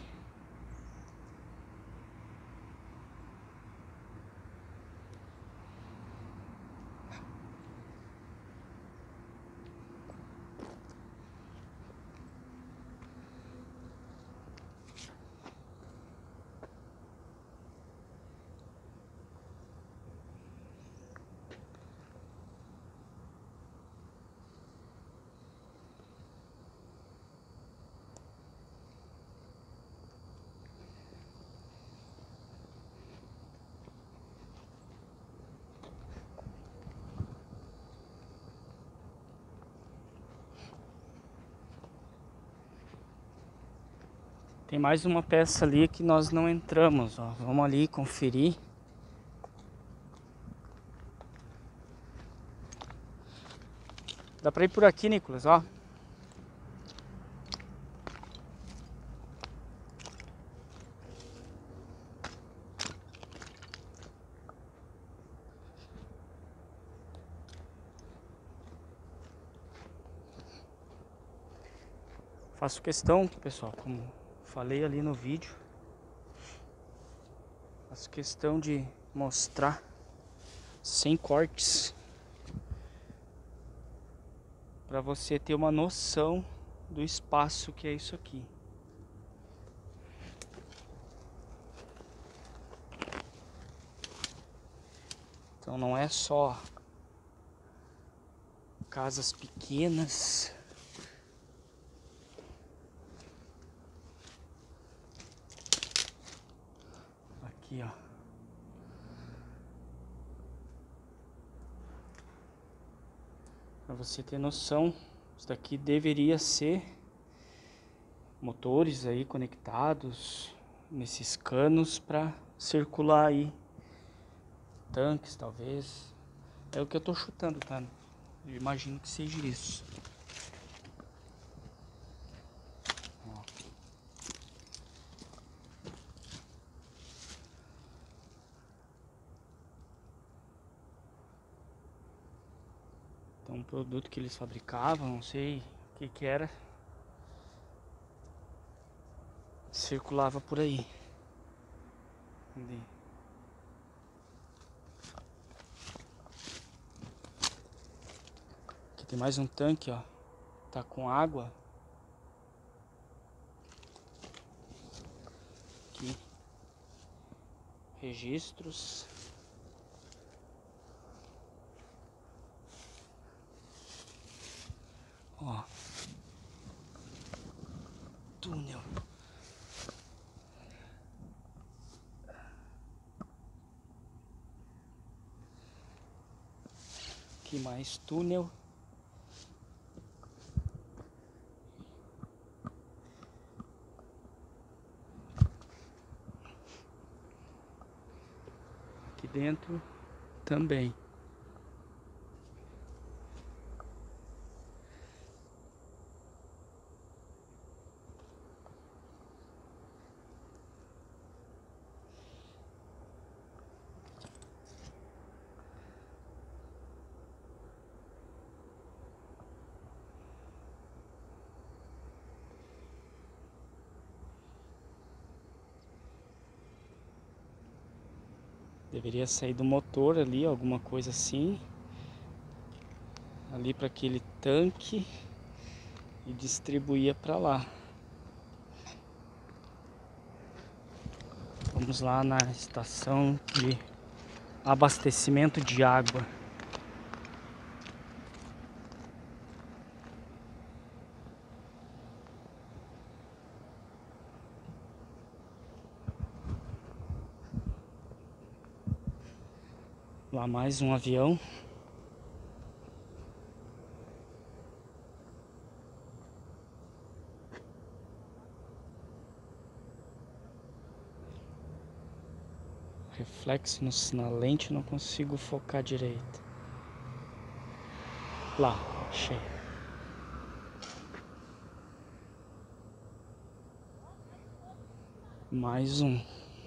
Tem mais uma peça ali que nós não entramos, ó. Vamos ali conferir. Dá pra ir por aqui, Nicolas, ó. Faço questão, pessoal, como falei ali no vídeo, faço questão de mostrar sem cortes para você ter uma noção do espaço que é isso aqui. Então não é só casas pequenas. Aqui, ó. Para você ter noção, isso daqui deveria ser motores aí conectados nesses canos para circular aí tanques, talvez. É o que eu tô chutando, tá? Eu imagino que seja isso. Ó. Então, um produto que eles fabricavam, não sei o que que era, circulava por aí. Aqui tem mais um tanque, ó. Tá com água. Aqui. Registros. Ó. Túnel. Aqui mais túnel. Aqui dentro também. Deveria sair do motor ali, alguma coisa assim. Ali para aquele tanque e distribuía para lá. Vamos lá na estação de abastecimento de água. Lá mais um avião. reflexo na lente, não consigo focar direito. Lá, achei. Mais um.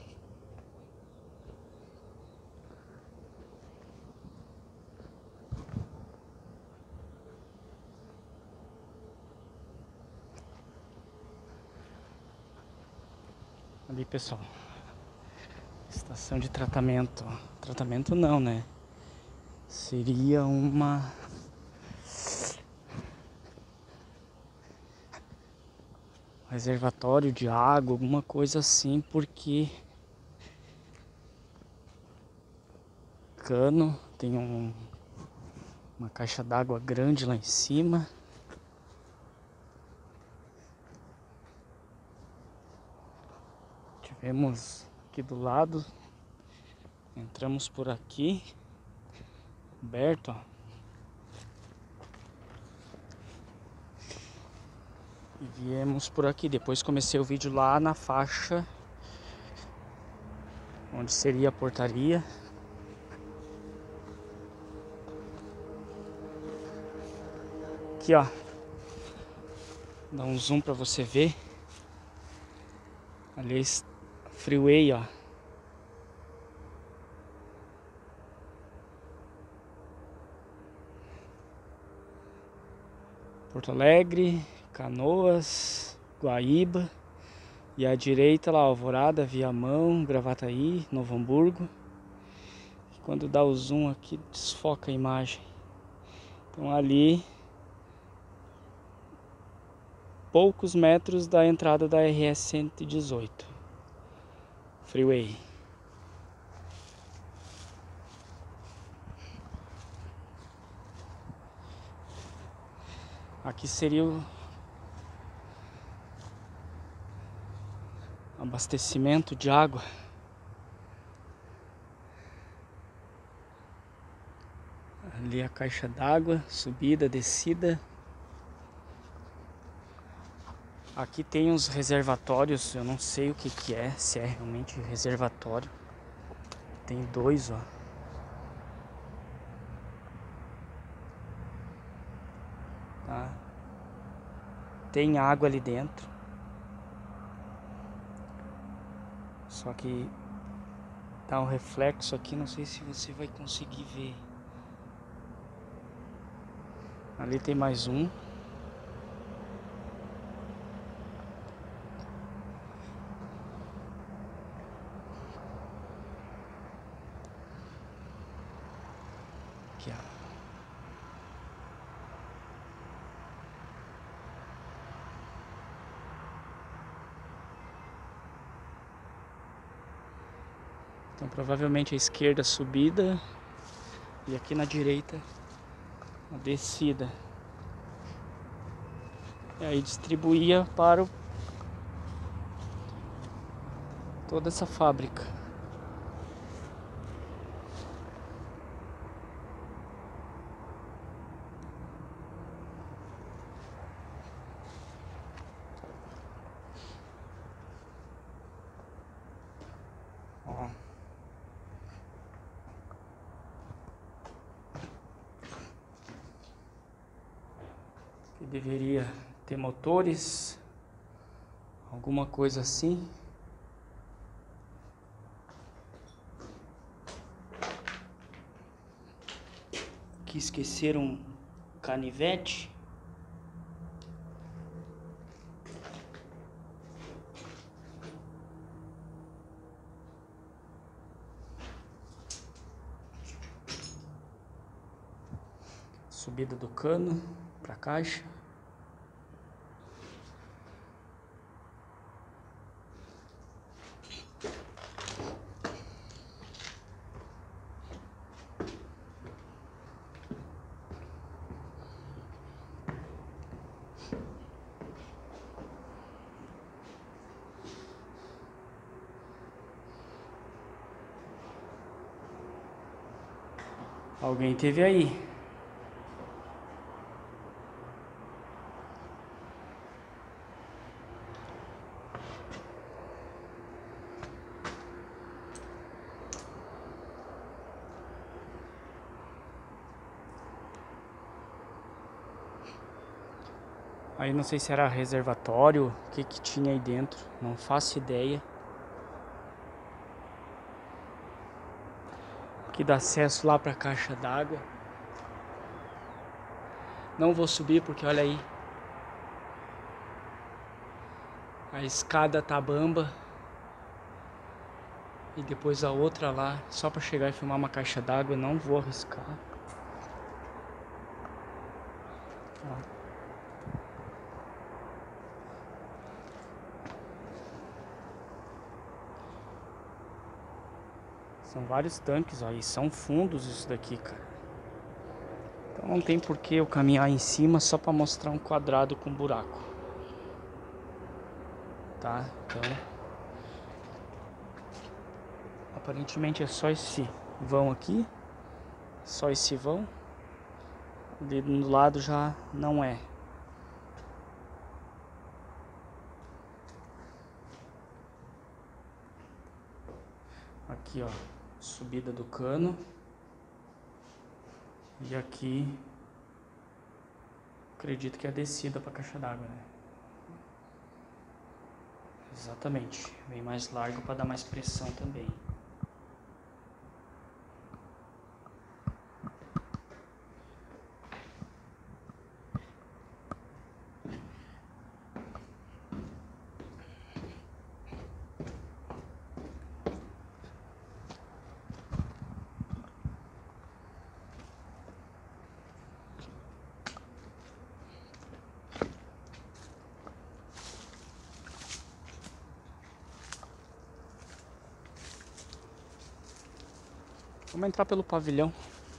Ali, pessoal. Estação de tratamento. Tratamento não, né? Seria um reservatório de água, alguma coisa assim, porque cano, tem uma caixa d'água grande lá em cima. Tivemos aqui do lado, entramos por aqui, aberto, ó. E viemos por aqui. Depois comecei o vídeo lá na faixa onde seria a portaria. Aqui, ó. Dá um zoom pra você ver. Ali é freeway, ó. Porto Alegre, Canoas, Guaíba. E à direita lá, Alvorada, Viamão, Gravataí, Novo Hamburgo. E quando dá o zoom aqui, desfoca a imagem. Então ali, poucos metros da entrada da RS 118 Freeway. Aqui seria o abastecimento de água. Ali a caixa d'água, subida, descida. Aqui tem uns reservatórios, eu não sei o que que é, se é realmente reservatório. Tem dois, ó. Tá? Tem água ali dentro. Só que tá um reflexo aqui, não sei se você vai conseguir ver. Ali tem mais um. Aqui, ó. Então provavelmente a esquerda a subida e aqui na direita a descida. E aí distribuía para toda essa fábrica. Ó. Que deveria ter motores, alguma coisa assim. Que esqueceram canivete. Subida do cano para a caixa. Alguém teve aí. Aí não sei se era reservatório, o que que tinha aí dentro, não faço ideia. Aqui dá acesso lá pra caixa d'água. Não vou subir porque olha aí. A escada tá bamba. E depois a outra lá, só pra chegar e filmar uma caixa d'água, não vou arriscar. Ó. São vários tanques, ó, e são fundos isso daqui, cara. Então não tem por que eu caminhar em cima só pra mostrar um quadrado com buraco. Tá? Então... aparentemente é só esse vão aqui. Só esse vão. Ali do lado já não é. Aqui, ó, subida do cano. E aqui, acredito que é a descida para a caixa d'água, né? Exatamente, bem mais largo para dar mais pressão também. Vamos entrar pelo pavilhão.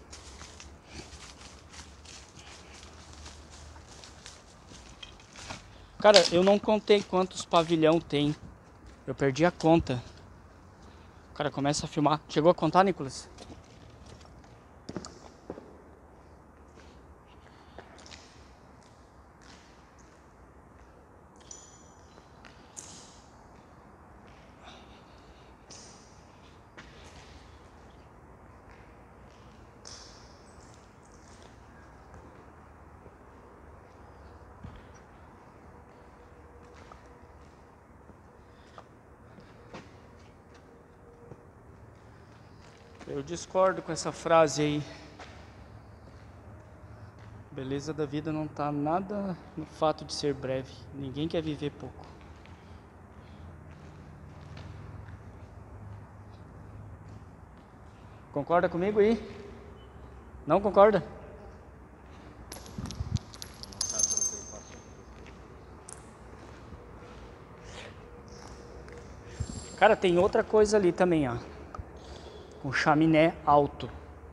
Cara, eu não contei quantos pavilhão tem. Eu perdi a conta. O cara começa a filmar. Chegou a contar, Nicolas? Eu discordo com essa frase aí. Beleza da vida não tá nada no fato de ser breve. Ninguém quer viver pouco. Concorda comigo aí? Não concorda? Cara, tem outra coisa ali também, ó. Com chaminé alto.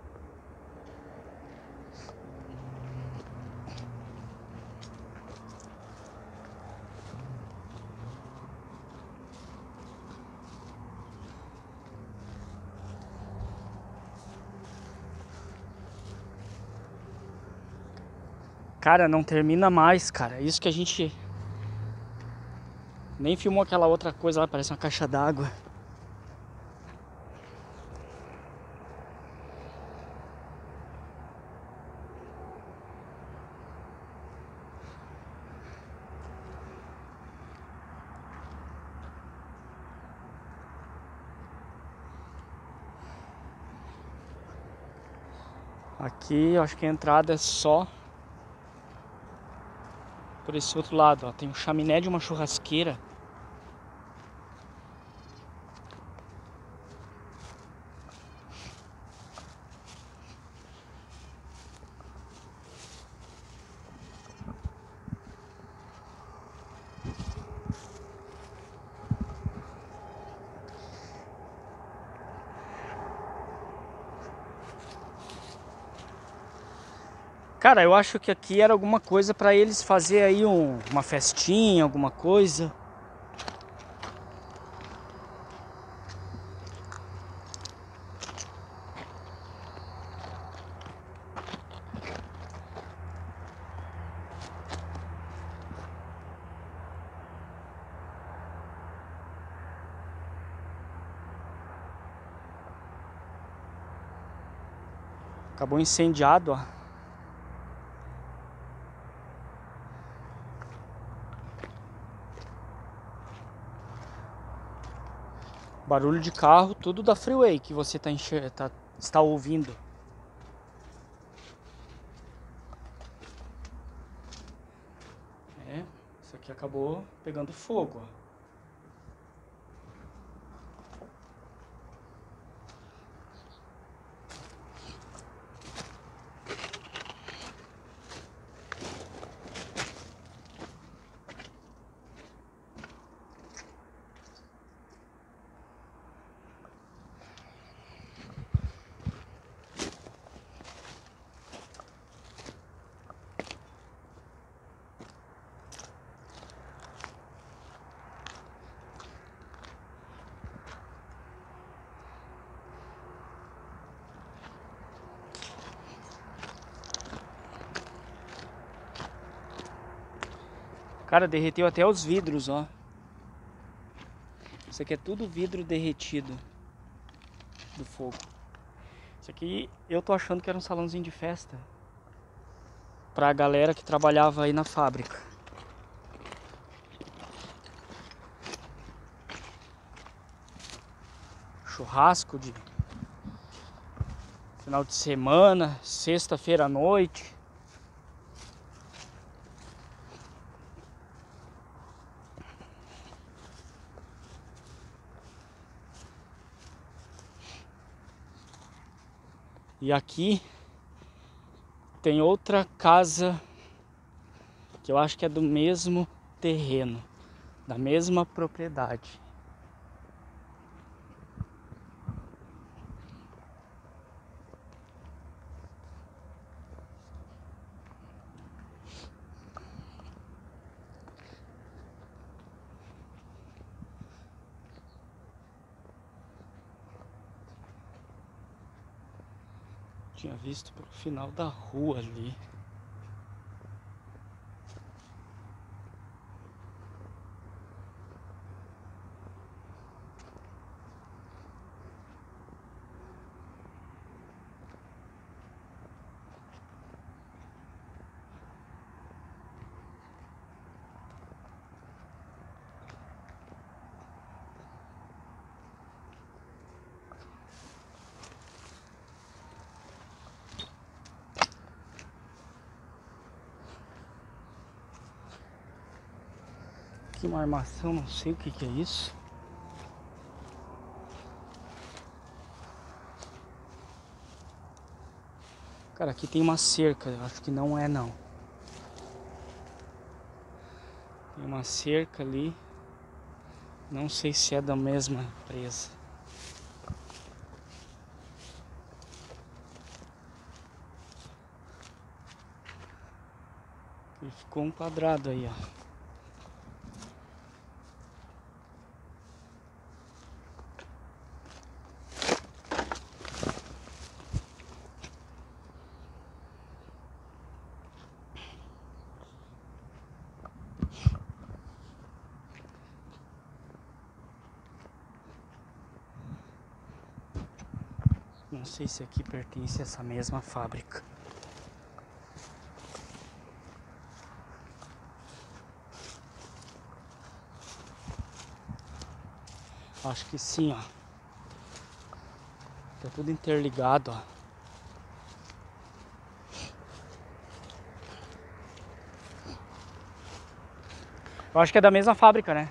Cara, não termina mais, cara. Isso que a gente nem filmou aquela outra coisa lá, parece uma caixa d'água. Aqui eu acho que a entrada é só por esse outro lado, ó. Tem um chaminé de uma churrasqueira. Cara, eu acho que aqui era alguma coisa pra eles fazer aí uma festinha, alguma coisa. Acabou incendiado, ó. Barulho de carro, tudo da Freeway que você está ouvindo. Isso aqui acabou pegando fogo, ó. Cara, derreteu até os vidros, ó. Isso aqui é tudo vidro derretido do fogo. Isso aqui eu tô achando que era um salãozinho de festa pra galera que trabalhava aí na fábrica. Churrasco de final de semana, sexta-feira à noite. E aqui tem outra casa que eu acho que é do mesmo terreno, da mesma propriedade. Tinha visto pro final da rua ali. Aqui uma armação, não sei o que que é isso. Cara, aqui tem uma cerca, eu acho que não é não. Tem uma cerca ali. Não sei se é da mesma empresa. E ficou um quadrado aí, ó. Não sei se aqui pertence a essa mesma fábrica. Acho que sim, ó. Tá tudo interligado, ó. Eu acho que é da mesma fábrica, né?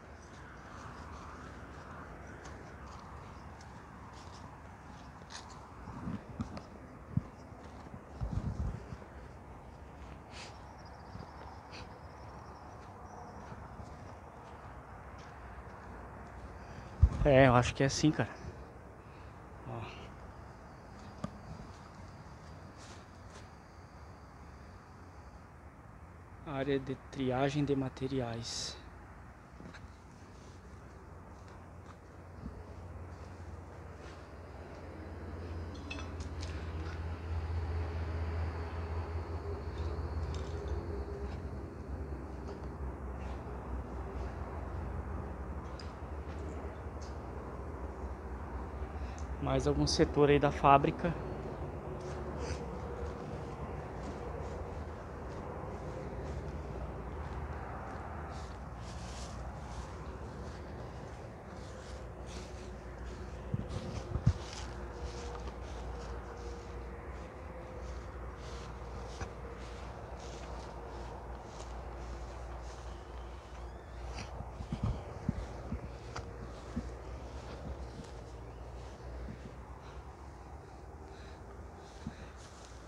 É, eu acho que é assim, cara. Ó. Área de triagem de materiais. Mais algum setor aí da fábrica.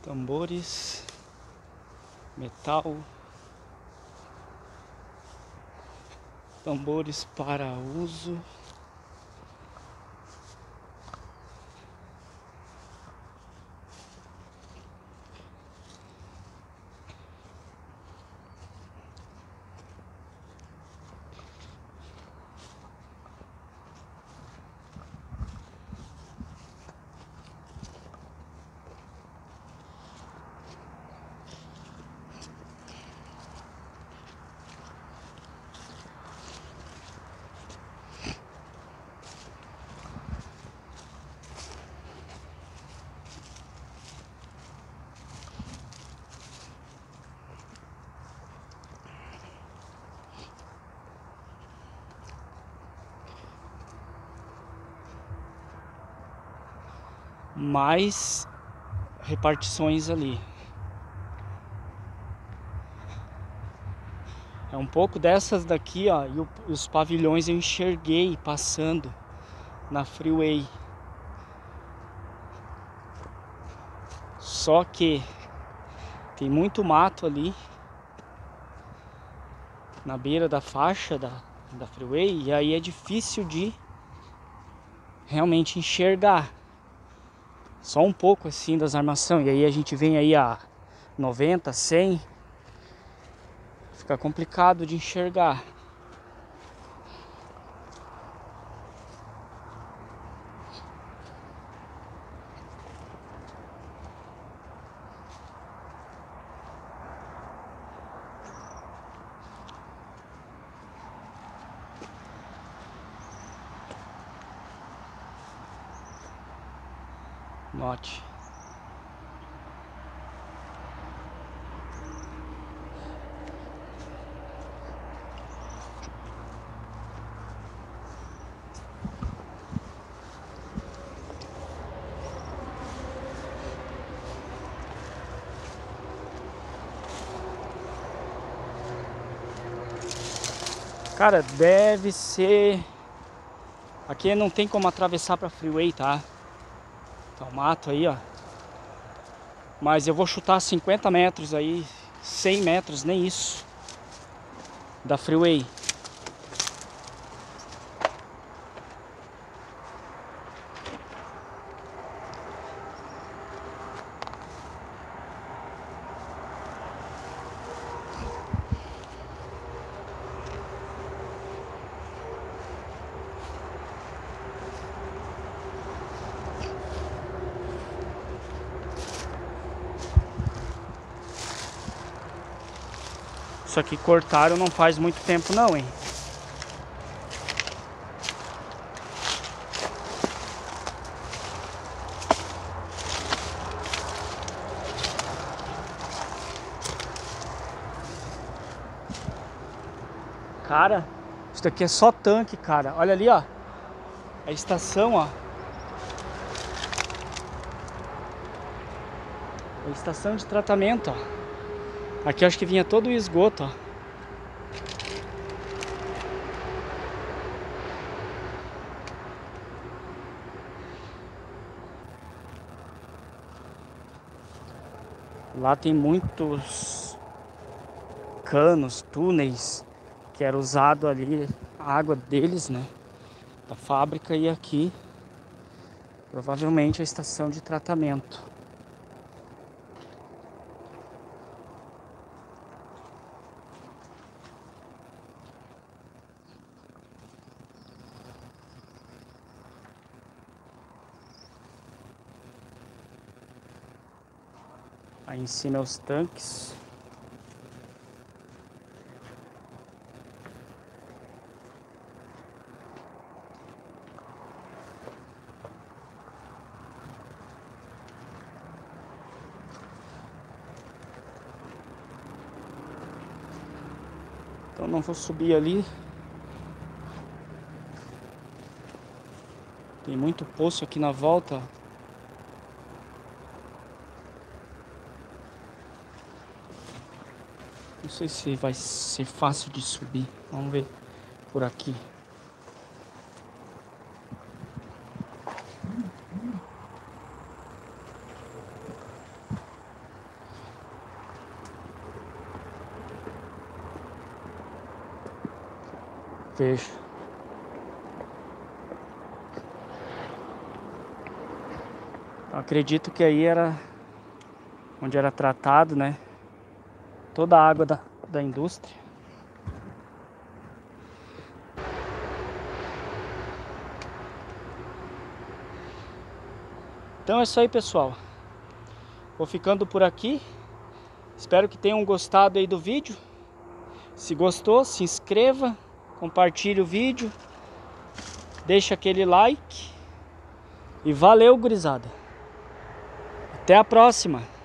Tambores, metal, tambores para uso. Mais repartições ali. É um pouco dessas daqui, ó, e os pavilhões eu enxerguei passando na freeway. Só que tem muito mato ali na beira da faixa da freeway, e aí é difícil de realmente enxergar. Só um pouco assim das armações. E aí a gente vem aí a 90, 100. Fica complicado de enxergar. Note. Cara, deve ser... Aqui não tem como atravessar pra freeway, tá? Tá o mato aí, ó. Mas eu vou chutar 50 metros aí, 100 metros, nem isso, da freeway. Isso aqui cortaram não faz muito tempo não, hein? Cara, isso daqui é só tanque, cara. Olha ali, ó. A estação, ó. A estação de tratamento, ó. Aqui eu acho que vinha todo o esgoto, ó. Lá tem muitos canos, túneis, que era usado ali a água deles, né? Da fábrica, e aqui provavelmente a estação de tratamento. Aí em cima é os tanques. Então não vou subir ali. Tem muito poço aqui na volta. Não sei se vai ser fácil de subir. Vamos ver por aqui. Vejo. Então, acredito que aí era onde era tratado, né, toda a água da indústria. Então é isso aí, pessoal. Vou ficando por aqui. Espero que tenham gostado aí do vídeo. Se gostou, se inscreva, compartilhe o vídeo, deixa aquele like e valeu, gurizada. Até a próxima.